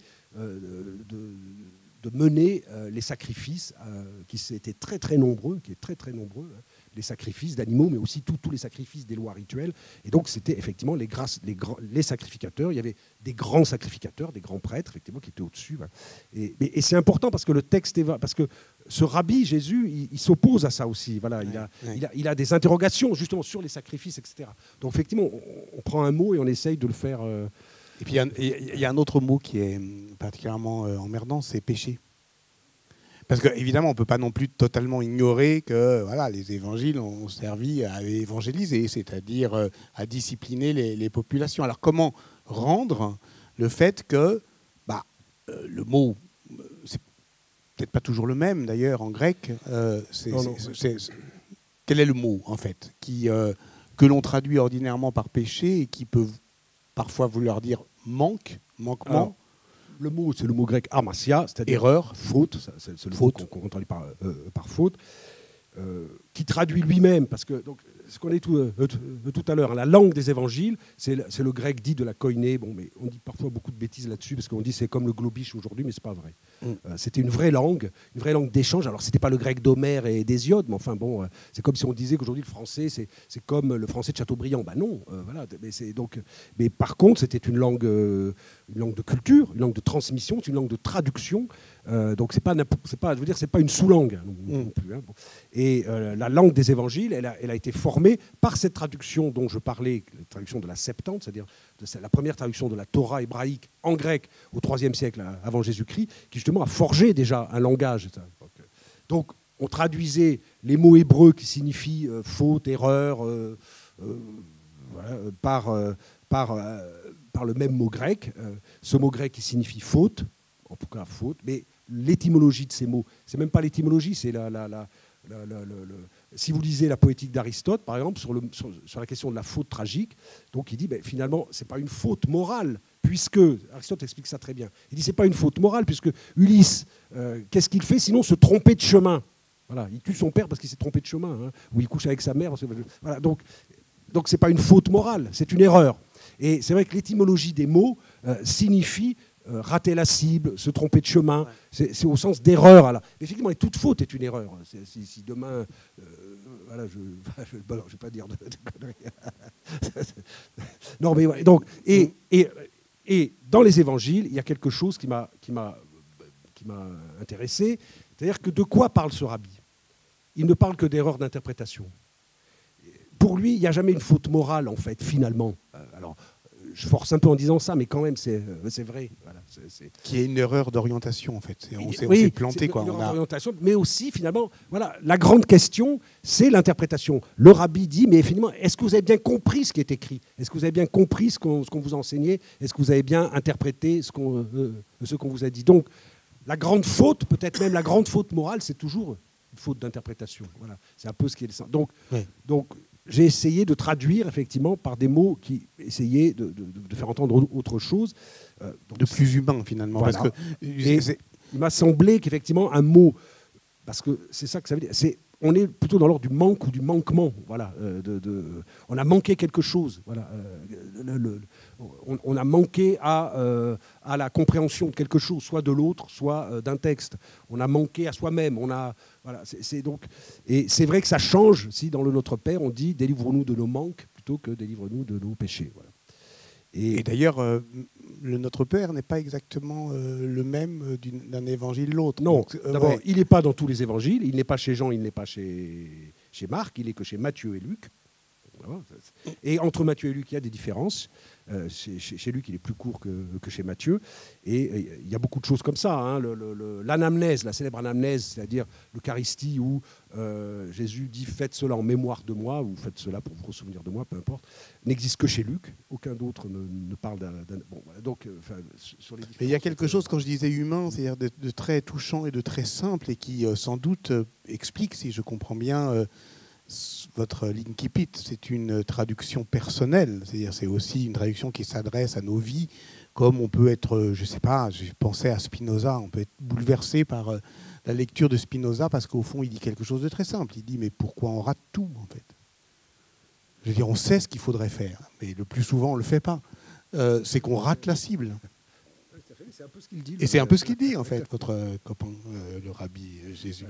de mener les sacrifices qui étaient très très nombreux, hein, les sacrifices d'animaux, mais aussi tous les sacrifices des lois rituelles. Et donc c'était effectivement les sacrificateurs. Il y avait des grands sacrificateurs, des grands prêtres, effectivement, qui étaient au-dessus. Voilà. Et c'est important parce que le texte parce que ce rabbi Jésus, il s'oppose à ça aussi. Voilà, il a des interrogations justement sur les sacrifices, etc. Donc effectivement, on prend un mot et on essaye de le faire. Et puis il y a un autre mot qui est particulièrement emmerdant, c'est péché. Parce qu'évidemment, on ne peut pas non plus totalement ignorer que voilà, les évangiles ont servi à évangéliser, c'est-à-dire à discipliner les populations. Alors comment rendre le fait que le mot, c'est peut-être pas toujours le même d'ailleurs en grec, quel est le mot en fait que l'on traduit ordinairement par péché et qui peut parfois vouloir dire manquement. Alors, le mot, c'est le mot grec amasia, c'est-à-dire erreur, faute, c'est le mot qu'on traduit par faute, qui traduit lui-même, parce que donc, ce qu'on est tout à l'heure, la langue des évangiles, c'est le grec dit de la koiné. Bon, mais on dit parfois beaucoup de bêtises là-dessus, parce qu'on dit c'est comme le globish aujourd'hui, mais c'est pas vrai. C'était une vraie langue d'échange. Alors c'était pas le grec d'Homère et d'Hésiode, mais enfin bon, c'est comme si on disait qu'aujourd'hui le français c'est comme le français de Chateaubriand. Ben non, voilà. Mais par contre, c'était une langue de culture, une langue de transmission, une langue de traduction. Donc c'est pas, je veux dire, c'est pas une sous-langue non plus. Hein. Bon. Et la langue des évangiles, elle a été formée par cette traduction dont je parlais, la traduction de la Septante, c'est-à-dire la première traduction de la Torah hébraïque en grec au IIIe siècle avant Jésus-Christ, qui justement a forgé déjà un langage. Donc on traduisait les mots hébreux qui signifient faute, erreur, voilà, par le même mot grec. Ce mot grec qui signifie faute, en tout cas faute, mais l'étymologie de ces mots, c'est même pas l'étymologie, c'est si vous lisez la poétique d'Aristote, par exemple, sur la question de la faute tragique, donc il dit finalement, c'est pas une faute morale, puisque, Aristote explique ça très bien, il dit c'est pas une faute morale, puisque Ulysse, qu'est-ce qu'il fait sinon se tromper de chemin. Voilà, il tue son père parce qu'il s'est trompé de chemin, hein, ou il couche avec sa mère. Voilà, donc c'est pas une faute morale, c'est une erreur. Et c'est vrai que l'étymologie des mots signifie rater la cible, se tromper de chemin, ouais. C'est au sens d'erreur. Alors, effectivement, et toute faute est une erreur. Si demain, voilà, je ne vais pas dire de conneries. Non, mais ouais, donc, et dans les évangiles, il y a quelque chose qui m'a intéressé, c'est-à-dire que de quoi parle ce rabbi? Il ne parle que d'erreurs d'interprétation. Pour lui, il n'y a jamais une faute morale, en fait, finalement. Alors, je force un peu en disant ça, mais quand même, c'est vrai. Voilà, Qui est une erreur d'orientation, en fait. On s'est planté. Une erreur d'orientation, mais aussi, finalement, voilà, la grande question, c'est l'interprétation. Le rabbi dit, mais finalement, est-ce que vous avez bien compris ce qui est écrit? Est-ce que vous avez bien compris ce qu'on vous enseignait? Est-ce que vous avez bien interprété ce qu'on vous a dit? Donc, la grande faute, peut-être même la grande faute morale, c'est toujours une faute d'interprétation. Voilà, c'est un peu ce qui est le sens. Donc j'ai essayé de traduire effectivement par des mots qui essayaient de faire entendre autre chose. De plus humain finalement. Voilà. Parce que il m'a semblé qu'effectivement un mot, parce que c'est ça que ça veut dire, on est plutôt dans l'ordre du manque ou du manquement. Voilà, on a manqué quelque chose. Voilà, on a manqué à la compréhension de quelque chose, soit de l'autre, soit d'un texte. On a manqué à soi-même. Voilà, et c'est vrai que ça change si dans le Notre Père on dit délivre-nous de nos manques plutôt que délivre-nous de nos péchés. Voilà. Et d'ailleurs, le Notre Père n'est pas exactement le même d'un évangile à l'autre. Non, d'abord, il n'est pas dans tous les évangiles. Il n'est pas chez Jean, il n'est pas chez Marc. Il est que chez Matthieu et Luc. Voilà. Et entre Matthieu et Luc, il y a des différences. Chez Luc, il est plus court que chez Matthieu. Et il y a beaucoup de choses comme ça. Hein. L'anamnèse, la célèbre anamnèse, c'est-à-dire l'Eucharistie où Jésus dit « faites cela en mémoire de moi » ou « faites cela pour vous souvenir de moi », peu importe, n'existe que chez Luc. Aucun d'autre ne parle d'un... Bon, voilà, donc, sur les différences... Mais il y a quelque chose, quand je disais humain, c'est-à-dire de très touchant et de très simple et qui, sans doute, explique, si je comprends bien... votre l'incipit, c'est une traduction personnelle, c'est-à-dire c'est aussi une traduction qui s'adresse à nos vies, comme on peut être, je ne sais pas, je pensais à Spinoza, on peut être bouleversé par la lecture de Spinoza parce qu'au fond il dit quelque chose de très simple, il dit mais pourquoi on rate tout en fait? Je veux dire, on sait ce qu'il faudrait faire, mais le plus souvent on ne le fait pas, c'est qu'on rate la cible. C'est un peu ce qu'il dit. Et c'est un peu ce qu'il dit en fait, votre copain, le rabbi Jésus.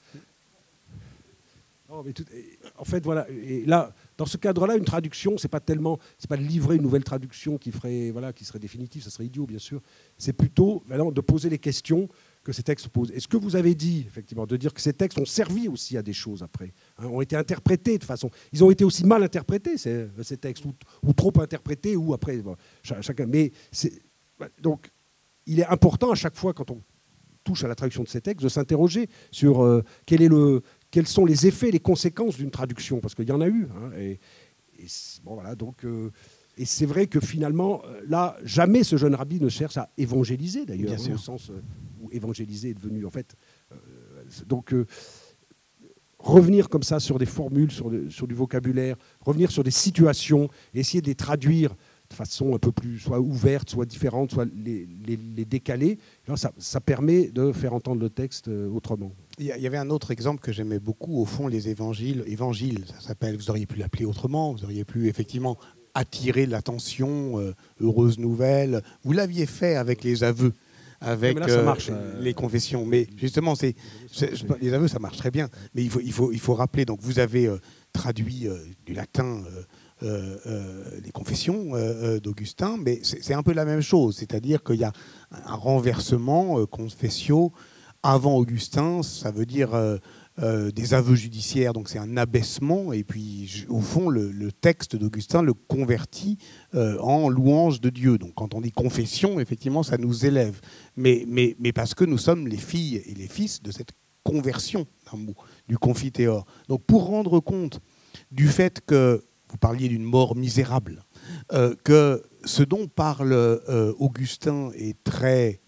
Non, mais en fait, voilà. Et là, dans ce cadre-là, une traduction, c'est pas de livrer une nouvelle traduction qui serait définitive, ça serait idiot, bien sûr. C'est plutôt de poser les questions que ces textes posent. Et ce que vous avez dit, effectivement, de dire que ces textes ont servi aussi à des choses après, hein, ont été interprétés de façon. Ils ont été aussi mal interprétés ces textes, ou trop interprétés, ou après chacun. Mais donc, il est important à chaque fois quand on touche à la traduction de ces textes de s'interroger sur quels sont les effets, les conséquences d'une traduction, parce qu'il y en a eu. Hein, bon, voilà, donc, et c'est vrai que finalement, là, jamais ce jeune rabbi ne cherche à évangéliser, d'ailleurs, au sens où évangéliser est devenu, en fait... donc, revenir comme ça sur des formules, sur du vocabulaire, revenir sur des situations, essayer de les traduire de façon un peu plus soit ouverte, soit différente, soit les décaler, ça permet de faire entendre le texte autrement. Il y avait un autre exemple que j'aimais beaucoup, au fond, les évangiles, ça s'appelle, vous auriez pu l'appeler autrement, vous auriez pu effectivement attirer l'attention, heureuse nouvelle, vous l'aviez fait avec les aveux, avec là, ça marche, les confessions, mais justement, les aveux, ça marche très bien, mais il faut rappeler, donc vous avez traduit du latin les confessions d'Augustin, mais c'est un peu la même chose, c'est-à-dire qu'il y a un renversement confessio. Avant Augustin, ça veut dire des aveux judiciaires, donc c'est un abaissement, et puis au fond, le texte d'Augustin le convertit en louange de Dieu. Donc quand on dit confession, effectivement, ça nous élève, mais parce que nous sommes les filles et les fils de cette conversion d'un mot, du confiteor. Donc pour rendre compte du fait que, vous parliez d'une mort misérable, que ce dont parle Augustin est très...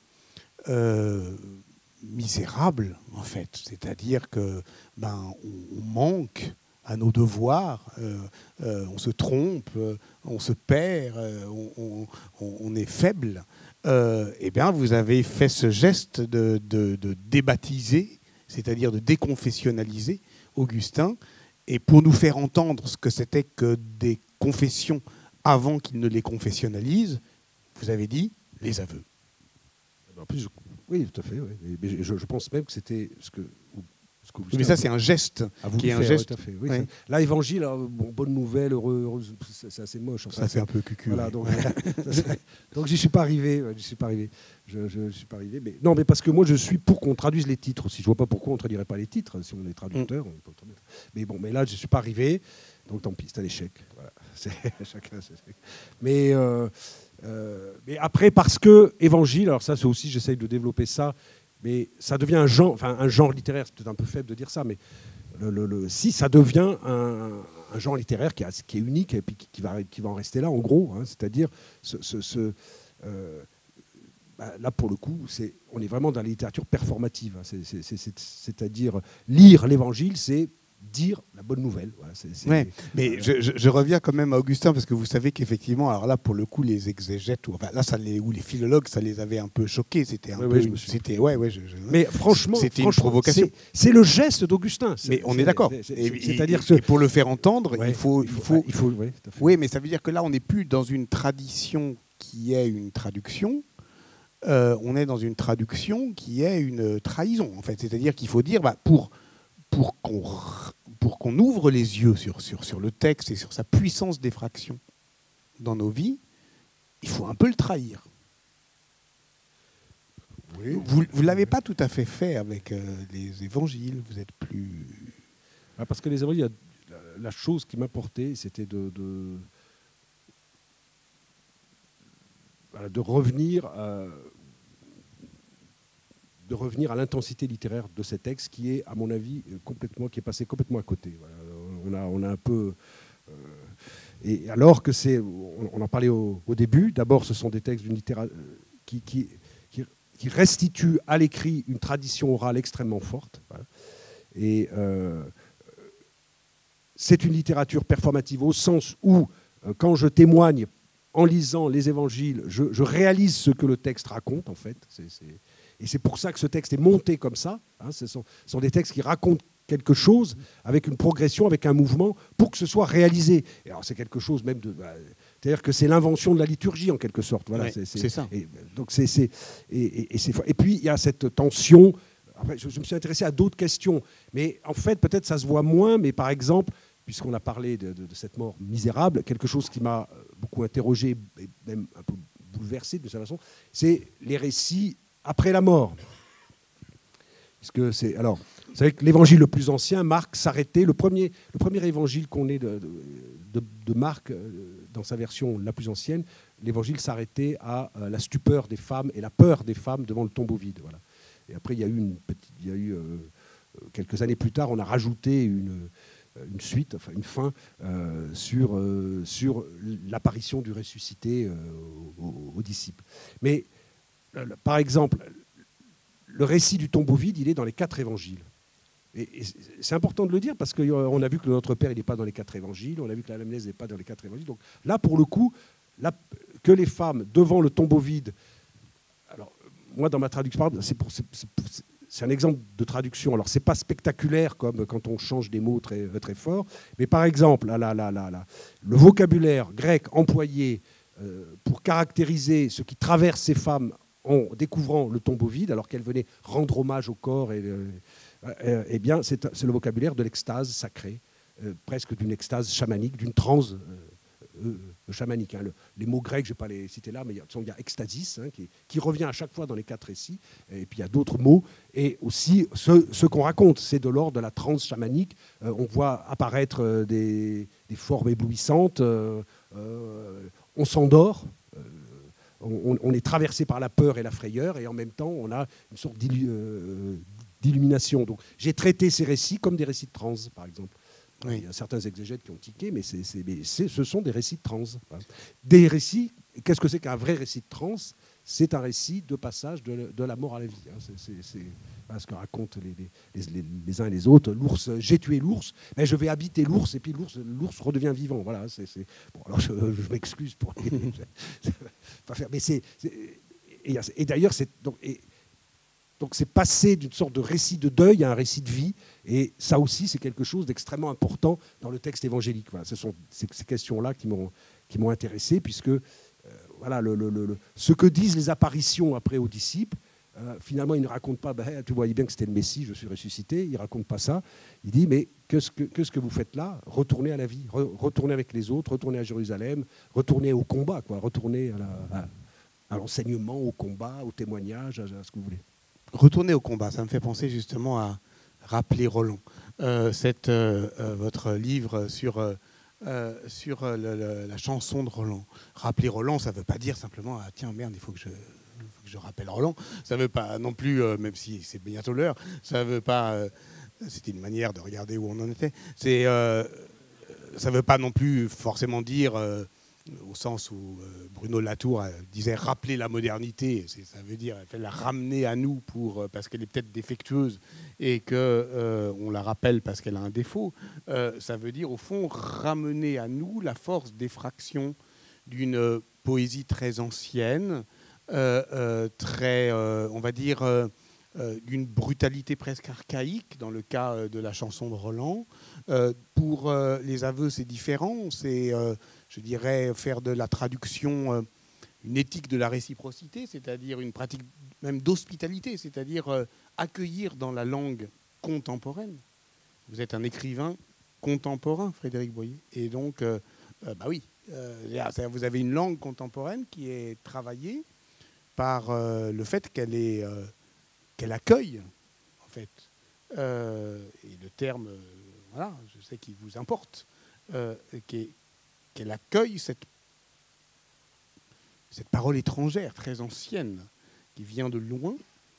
misérable en fait, c'est-à-dire que on manque à nos devoirs, on se trompe, on se perd, on est faible. Eh bien, vous avez fait ce geste de débaptiser, c'est-à-dire de déconfessionnaliser Augustin, et pour nous faire entendre ce que c'était que des confessions avant qu'il ne les confessionnalise, vous avez dit les aveux. En plus, oui, tout à fait. Oui. Mais je pense même que c'était ce que mais ça, c'est un geste. Qui est un geste. Tout à fait. Oui, oui. Là, évangile, bonne nouvelle, heureuse, c'est assez moche. Enfin, ça, c'est un peu cucu. Voilà, donc, donc j'y suis pas arrivé. Je suis pas arrivé. Je suis pas arrivé. Mais non, mais parce que moi, je suis pour qu'on traduise les titres aussi. Je vois pas pourquoi on ne traduirait pas les titres si on est traducteur. On peut traduire. Mais bon, mais là, je suis pas arrivé. Donc tant pis, c'est un échec. Voilà. Chacun ses échecs. Mais après, parce que évangile, alors ça, c'est aussi, j'essaye de développer ça. Mais ça devient un genre littéraire, c'est peut-être un peu faible de dire ça, mais si ça devient un genre littéraire qui est unique et puis qui va en rester là, en gros, hein, c'est-à-dire là pour le coup, on est vraiment dans la littérature performative, hein, c'est-à-dire lire l'Évangile, c'est dire la bonne nouvelle. Voilà, ouais, mais je reviens quand même à Augustin, parce que vous savez qu'effectivement, alors là, pour le coup, les exégètes, ou les philologues, ça les avait un peu choqués. C'était un peu... Mais franchement, c'était une provocation. C'est le geste d'Augustin. Mais on est d'accord. C'est-à-dire que pour le faire entendre, il faut oui, mais ça veut dire que là, on n'est plus dans une tradition qui est une traduction. On est dans une traduction qui est une trahison, en fait. C'est-à-dire qu'il faut dire, pour qu'on ouvre les yeux sur le texte et sur sa puissance d'effraction dans nos vies, il faut un peu le trahir. Oui. Vous ne l'avez pas tout à fait fait avec les évangiles, vous êtes plus... Parce que les évangiles, la chose qui m'importait, c'était de revenir à l'intensité littéraire de ces textes qui est, à mon avis, qui est passé complètement à côté. Voilà. On a un peu... et alors que on en parlait au début, d'abord ce sont des textes d'une littérature qui restituent à l'écrit une tradition orale extrêmement forte. Voilà. Et c'est une littérature performative au sens où, quand je témoigne en lisant les évangiles, je réalise ce que le texte raconte, en fait. Et c'est pour ça que ce texte est monté comme ça. Hein. Ce sont des textes qui racontent quelque chose avec une progression, avec un mouvement, pour que ce soit réalisé. Et alors c'est quelque chose même de... c'est-à-dire que c'est l'invention de la liturgie, en quelque sorte. Voilà, ouais, c'est ça. Et puis, il y a cette tension. Après, je me suis intéressé à d'autres questions. Mais en fait, peut-être ça se voit moins, mais par exemple, puisqu'on a parlé de cette mort misérable, quelque chose qui m'a beaucoup interrogé et même un peu bouleversé de cette façon, c'est les récits après la mort. Alors, vous savez que l'évangile le plus ancien, Marc, s'arrêtait. Le premier évangile qu'on ait de Marc, dans sa version la plus ancienne, l'évangile s'arrêtait à la stupeur des femmes et la peur des femmes devant le tombeau vide. Voilà. Et après, il y a eu quelques années plus tard, on a rajouté une suite, enfin une fin, sur l'apparition du ressuscité aux disciples. Mais, par exemple, le récit du tombeau vide, il est dans les 4 évangiles. Et c'est important de le dire parce qu'on a vu que le Notre Père, il n'est pas dans les 4 évangiles, on a vu que l'anamnèse n'est pas dans les 4 évangiles. Donc là, pour le coup, que les femmes devant le tombeau vide... Alors, moi, dans ma traduction, c'est un exemple de traduction. Alors, ce n'est pas spectaculaire comme quand on change des mots très, très forts, mais par exemple, le vocabulaire grec employé pour caractériser ce qui traverse ces femmes en découvrant le tombeau vide, alors qu'elles venaient rendre hommage au corps, eh bien, c'est le vocabulaire de l'extase sacrée, presque d'une extase chamanique, d'une transe chamanique. Hein. Les mots grecs, je ne vais pas les citer là, mais il y a extasis, hein, qui revient à chaque fois dans les 4 récits, et puis il y a d'autres mots, et aussi ce qu'on raconte, c'est de l'ordre de la transe chamanique. On voit apparaître des formes éblouissantes, on s'endort, on est traversé par la peur et la frayeur, et en même temps, on a une sorte d'illumination. Donc, j'ai traité ces récits comme des récits de transe, par exemple. Oui. Il y a certains exégètes qui ont tiqué, mais ce sont des récits de transe. Des récits, qu'est-ce que c'est qu'un vrai récit de transe? C'est un récit de passage de la mort à la vie. C'est ce que racontent les uns et les autres. L'ours, j'ai tué l'ours, mais je vais habiter l'ours, et puis l'ours redevient vivant. Voilà. Bon, alors je m'excuse pour les... pas faire, mais et d'ailleurs, donc c'est passé d'une sorte de récit de deuil à un récit de vie, et ça aussi c'est quelque chose d'extrêmement important dans le texte évangélique. Voilà, ce sont ces questions-là qui m'ont intéressé, puisque voilà, ce que disent les apparitions après aux disciples, finalement ils ne racontent pas, tu voyais bien que c'était le Messie, je suis ressuscité, ils ne racontent pas ça. Il dit, mais qu'est-ce que vous faites là? Retournez à la vie, retournez avec les autres, retournez à Jérusalem, retournez au combat, quoi, retournez à l'enseignement, au combat, au témoignage, à ce que vous voulez. Retourner au combat, ça me fait penser justement à Rappeler Roland. Votre livre sur la chanson de Roland. Rappeler Roland, ça ne veut pas dire simplement « tiens, merde, il faut que je rappelle Roland ». Ça ne veut pas non plus, même si c'est bientôt l'heure, ça ne veut pas... c'était une manière de regarder où on en était. Ça ne veut pas non plus forcément dire... au sens où Bruno Latour disait rappeler la modernité, ça veut dire la ramener à nous parce qu'elle est peut-être défectueuse et qu'on la rappelle parce qu'elle a un défaut. Ça veut dire au fond ramener à nous la force d'effraction d'une poésie très ancienne, très, on va dire, d'une brutalité presque archaïque dans le cas de la chanson de Roland. Pour les aveux, c'est différent. C'est, je dirais, faire de la traduction une éthique de la réciprocité, c'est-à-dire une pratique même d'hospitalité, c'est-à-dire accueillir dans la langue contemporaine. Vous êtes un écrivain contemporain, Frédéric Boyer. Et donc, Bah oui. C'est-à-dire, vous avez une langue contemporaine qui est travaillée par le fait qu'elle accueille, en fait. Et le terme, voilà, je sais qu'il vous importe, qu'elle accueille cette parole étrangère très ancienne qui vient de loin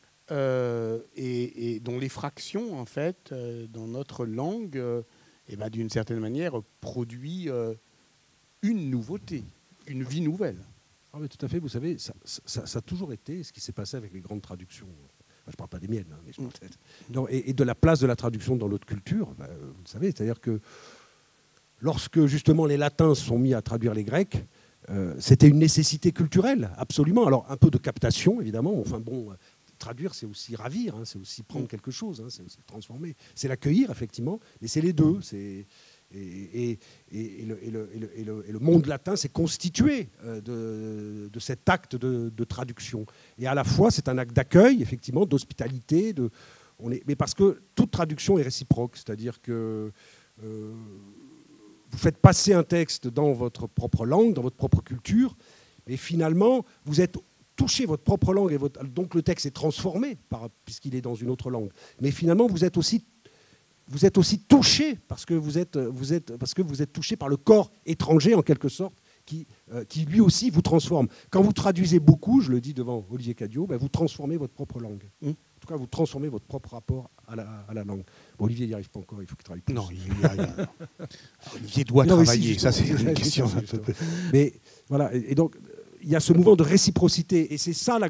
et dont l'effraction, en fait, dans notre langue, d'une certaine manière, produit une nouveauté, une vie nouvelle. Ah oui, tout à fait. Vous savez, ça a toujours été ce qui s'est passé avec les grandes traductions. Enfin, je ne parle pas des miennes, hein, mais je parle et de la place de la traduction dans notre culture. Vous le savez, c'est-à-dire que lorsque justement les latins se sont mis à traduire les grecs, c'était une nécessité culturelle, absolument. Alors un peu de captation, évidemment. Enfin bon, traduire, c'est aussi ravir, hein, c'est aussi prendre quelque chose, hein, c'est aussi transformer, c'est l'accueillir effectivement. Mais c'est les deux. Et le monde latin s'est constitué de cet acte de traduction. Et à la fois, c'est un acte d'accueil, effectivement, d'hospitalité. Mais parce que toute traduction est réciproque, c'est-à-dire que vous faites passer un texte dans votre propre langue, dans votre propre culture, et finalement, vous êtes touché votre propre langue, donc le texte est transformé puisqu'il est dans une autre langue. Mais finalement, vous êtes aussi touché parce que vous êtes touché par le corps étranger en quelque sorte qui lui aussi vous transforme. Quand vous traduisez beaucoup, je le dis devant Olivier Cadiot, vous transformez votre propre langue. En tout cas, vous transformez votre propre rapport à la langue. Bon, Olivier n'y arrive pas encore, il faut qu'il travaille plus. Non, il n'y arrive pas. Olivier doit travailler, ça c'est une question. Mais voilà, et donc il y a ce mouvement de réciprocité, et c'est ça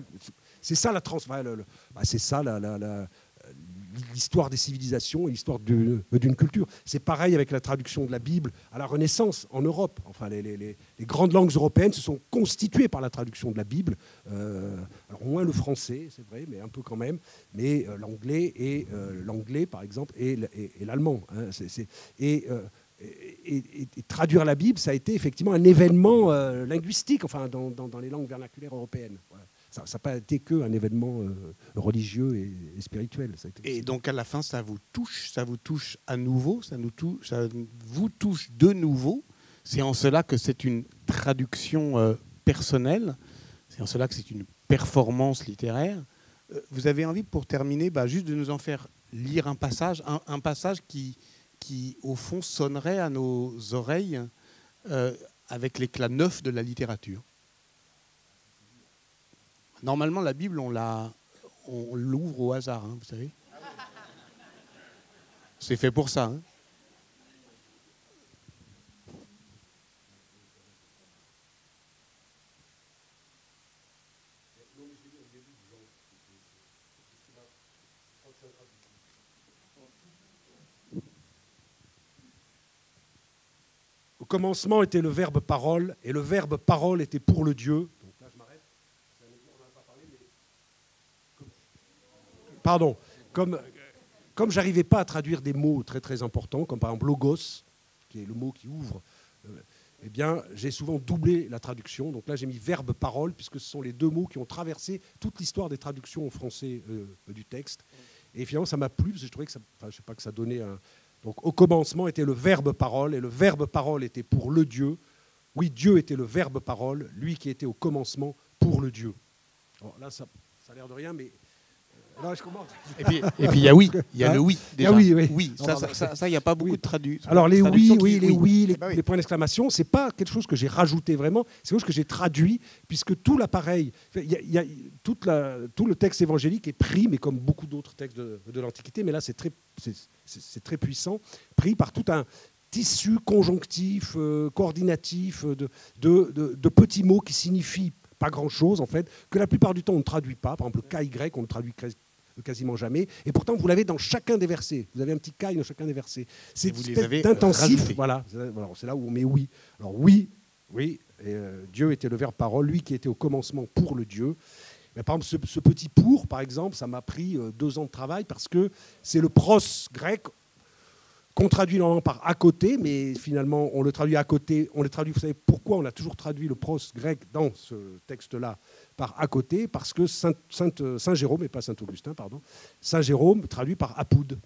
l'histoire des civilisations et l'histoire d'une culture. C'est pareil avec la traduction de la Bible à la Renaissance en Europe. Enfin, les grandes langues européennes se sont constituées par la traduction de la Bible. Alors moins le français, c'est vrai, mais un peu quand même. Mais l'anglais, par exemple, et l'allemand. Hein, et traduire la Bible, ça a été effectivement un événement linguistique, enfin, dans les langues vernaculaires européennes. Voilà. Ça n'a pas été qu'un événement religieux et spirituel. Ça a été et donc à la fin, ça vous touche à nouveau, ça vous touche de nouveau. C'est en cela que c'est une traduction personnelle, c'est en cela que c'est une performance littéraire. Vous avez envie, pour terminer, juste de nous en faire lire un passage qui, au fond, sonnerait à nos oreilles avec l'éclat neuf de la littérature. Normalement, la Bible, on l'ouvre au hasard, hein, vous savez. C'est fait pour ça. Hein. Au commencement était le verbe parole, et le verbe parole était pour le Dieu. Donc là, je m'arrête. On n'en a pas parlé, mais... Pardon. Comme j'arrivais pas à traduire des mots très très importants, comme par exemple logos, qui est le mot qui ouvre, eh bien, j'ai souvent doublé la traduction. Donc là, j'ai mis verbe parole, puisque ce sont les deux mots qui ont traversé toute l'histoire des traductions en français du texte. Et finalement, ça m'a plu, parce que je trouvais que ça donnait un... Donc au commencement était le verbe parole, et le verbe parole était pour le Dieu. Oui, Dieu était le verbe parole, lui qui était au commencement pour le Dieu. Alors là, ça a l'air de rien, mais là, je commence. Et puis il y a oui, il y a le oui. Déjà. Oui. Ça, il n'y a pas beaucoup de traductions. Alors les les points d'exclamation, c'est pas quelque chose que j'ai rajouté vraiment, c'est quelque chose que j'ai traduit, puisque tout l'appareil, tout le texte évangélique est pris, mais comme beaucoup d'autres textes de l'Antiquité, mais là c'est très puissant, pris par tout un tissu conjonctif, coordinatif de petits mots qui signifient pas grand-chose en fait, que la plupart du temps on ne traduit pas. Par exemple, le kai grec, on ne traduit quasiment jamais, et pourtant vous l'avez dans chacun des versets. Vous avez un petit kai dans chacun des versets. C'est intensif. Voilà, c'est là où on met oui. Alors oui, Dieu était le verbe parole, lui qui était au commencement pour le Dieu. Mais par exemple, ce petit pour, par exemple, ça m'a pris 2 ans de travail parce que c'est le pros grec qu'on traduit normalement par à côté, mais finalement on le traduit à côté. On le traduit. Vous savez pourquoi on a toujours traduit le pros grec dans ce texte-là par à côté? Parce que Saint Jérôme, et pas Saint Augustin, pardon, Saint Jérôme traduit par apoud.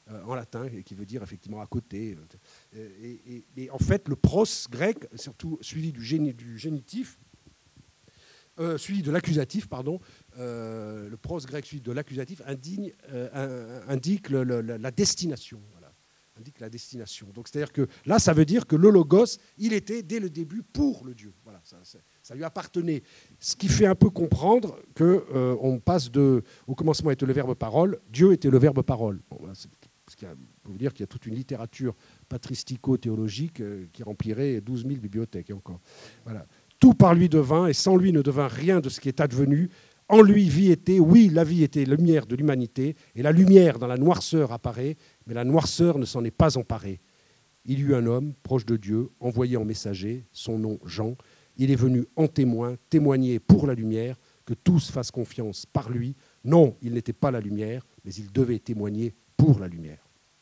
en latin, et qui veut dire effectivement à côté. Et en fait, le pros grec, surtout suivi du génitif, suivi de l'accusatif, pardon, le pros grec suivi de l'accusatif indique la destination. Voilà, indique la destination. Donc c'est-à-dire que là, ça veut dire que le logos, il était dès le début pour le Dieu. Voilà, ça lui appartenait. Ce qui fait un peu comprendre que on passe au commencement était le verbe parole, Dieu était le verbe parole. Bon, voilà, ce qui veut dire qu'il y a toute une littérature patristico-théologique qui remplirait 12 000 bibliothèques et encore. Voilà. Tout par lui devint, et sans lui ne devint rien de ce qui est advenu. En lui, vie était, oui, la vie était lumière de l'humanité, et la lumière dans la noirceur apparaît, mais la noirceur ne s'en est pas emparée. Il y eut un homme, proche de Dieu, envoyé en messager, son nom Jean. Il est venu en témoin, témoigner pour la lumière, que tous fassent confiance par lui. Non, il n'était pas la lumière, mais il devait témoigner pour la lumière.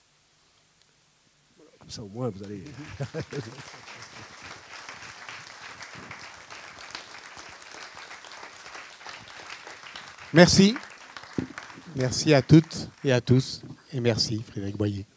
Comme ça, au moins, vous allez... Merci. Merci à toutes et à tous. Et merci, Frédéric Boyer.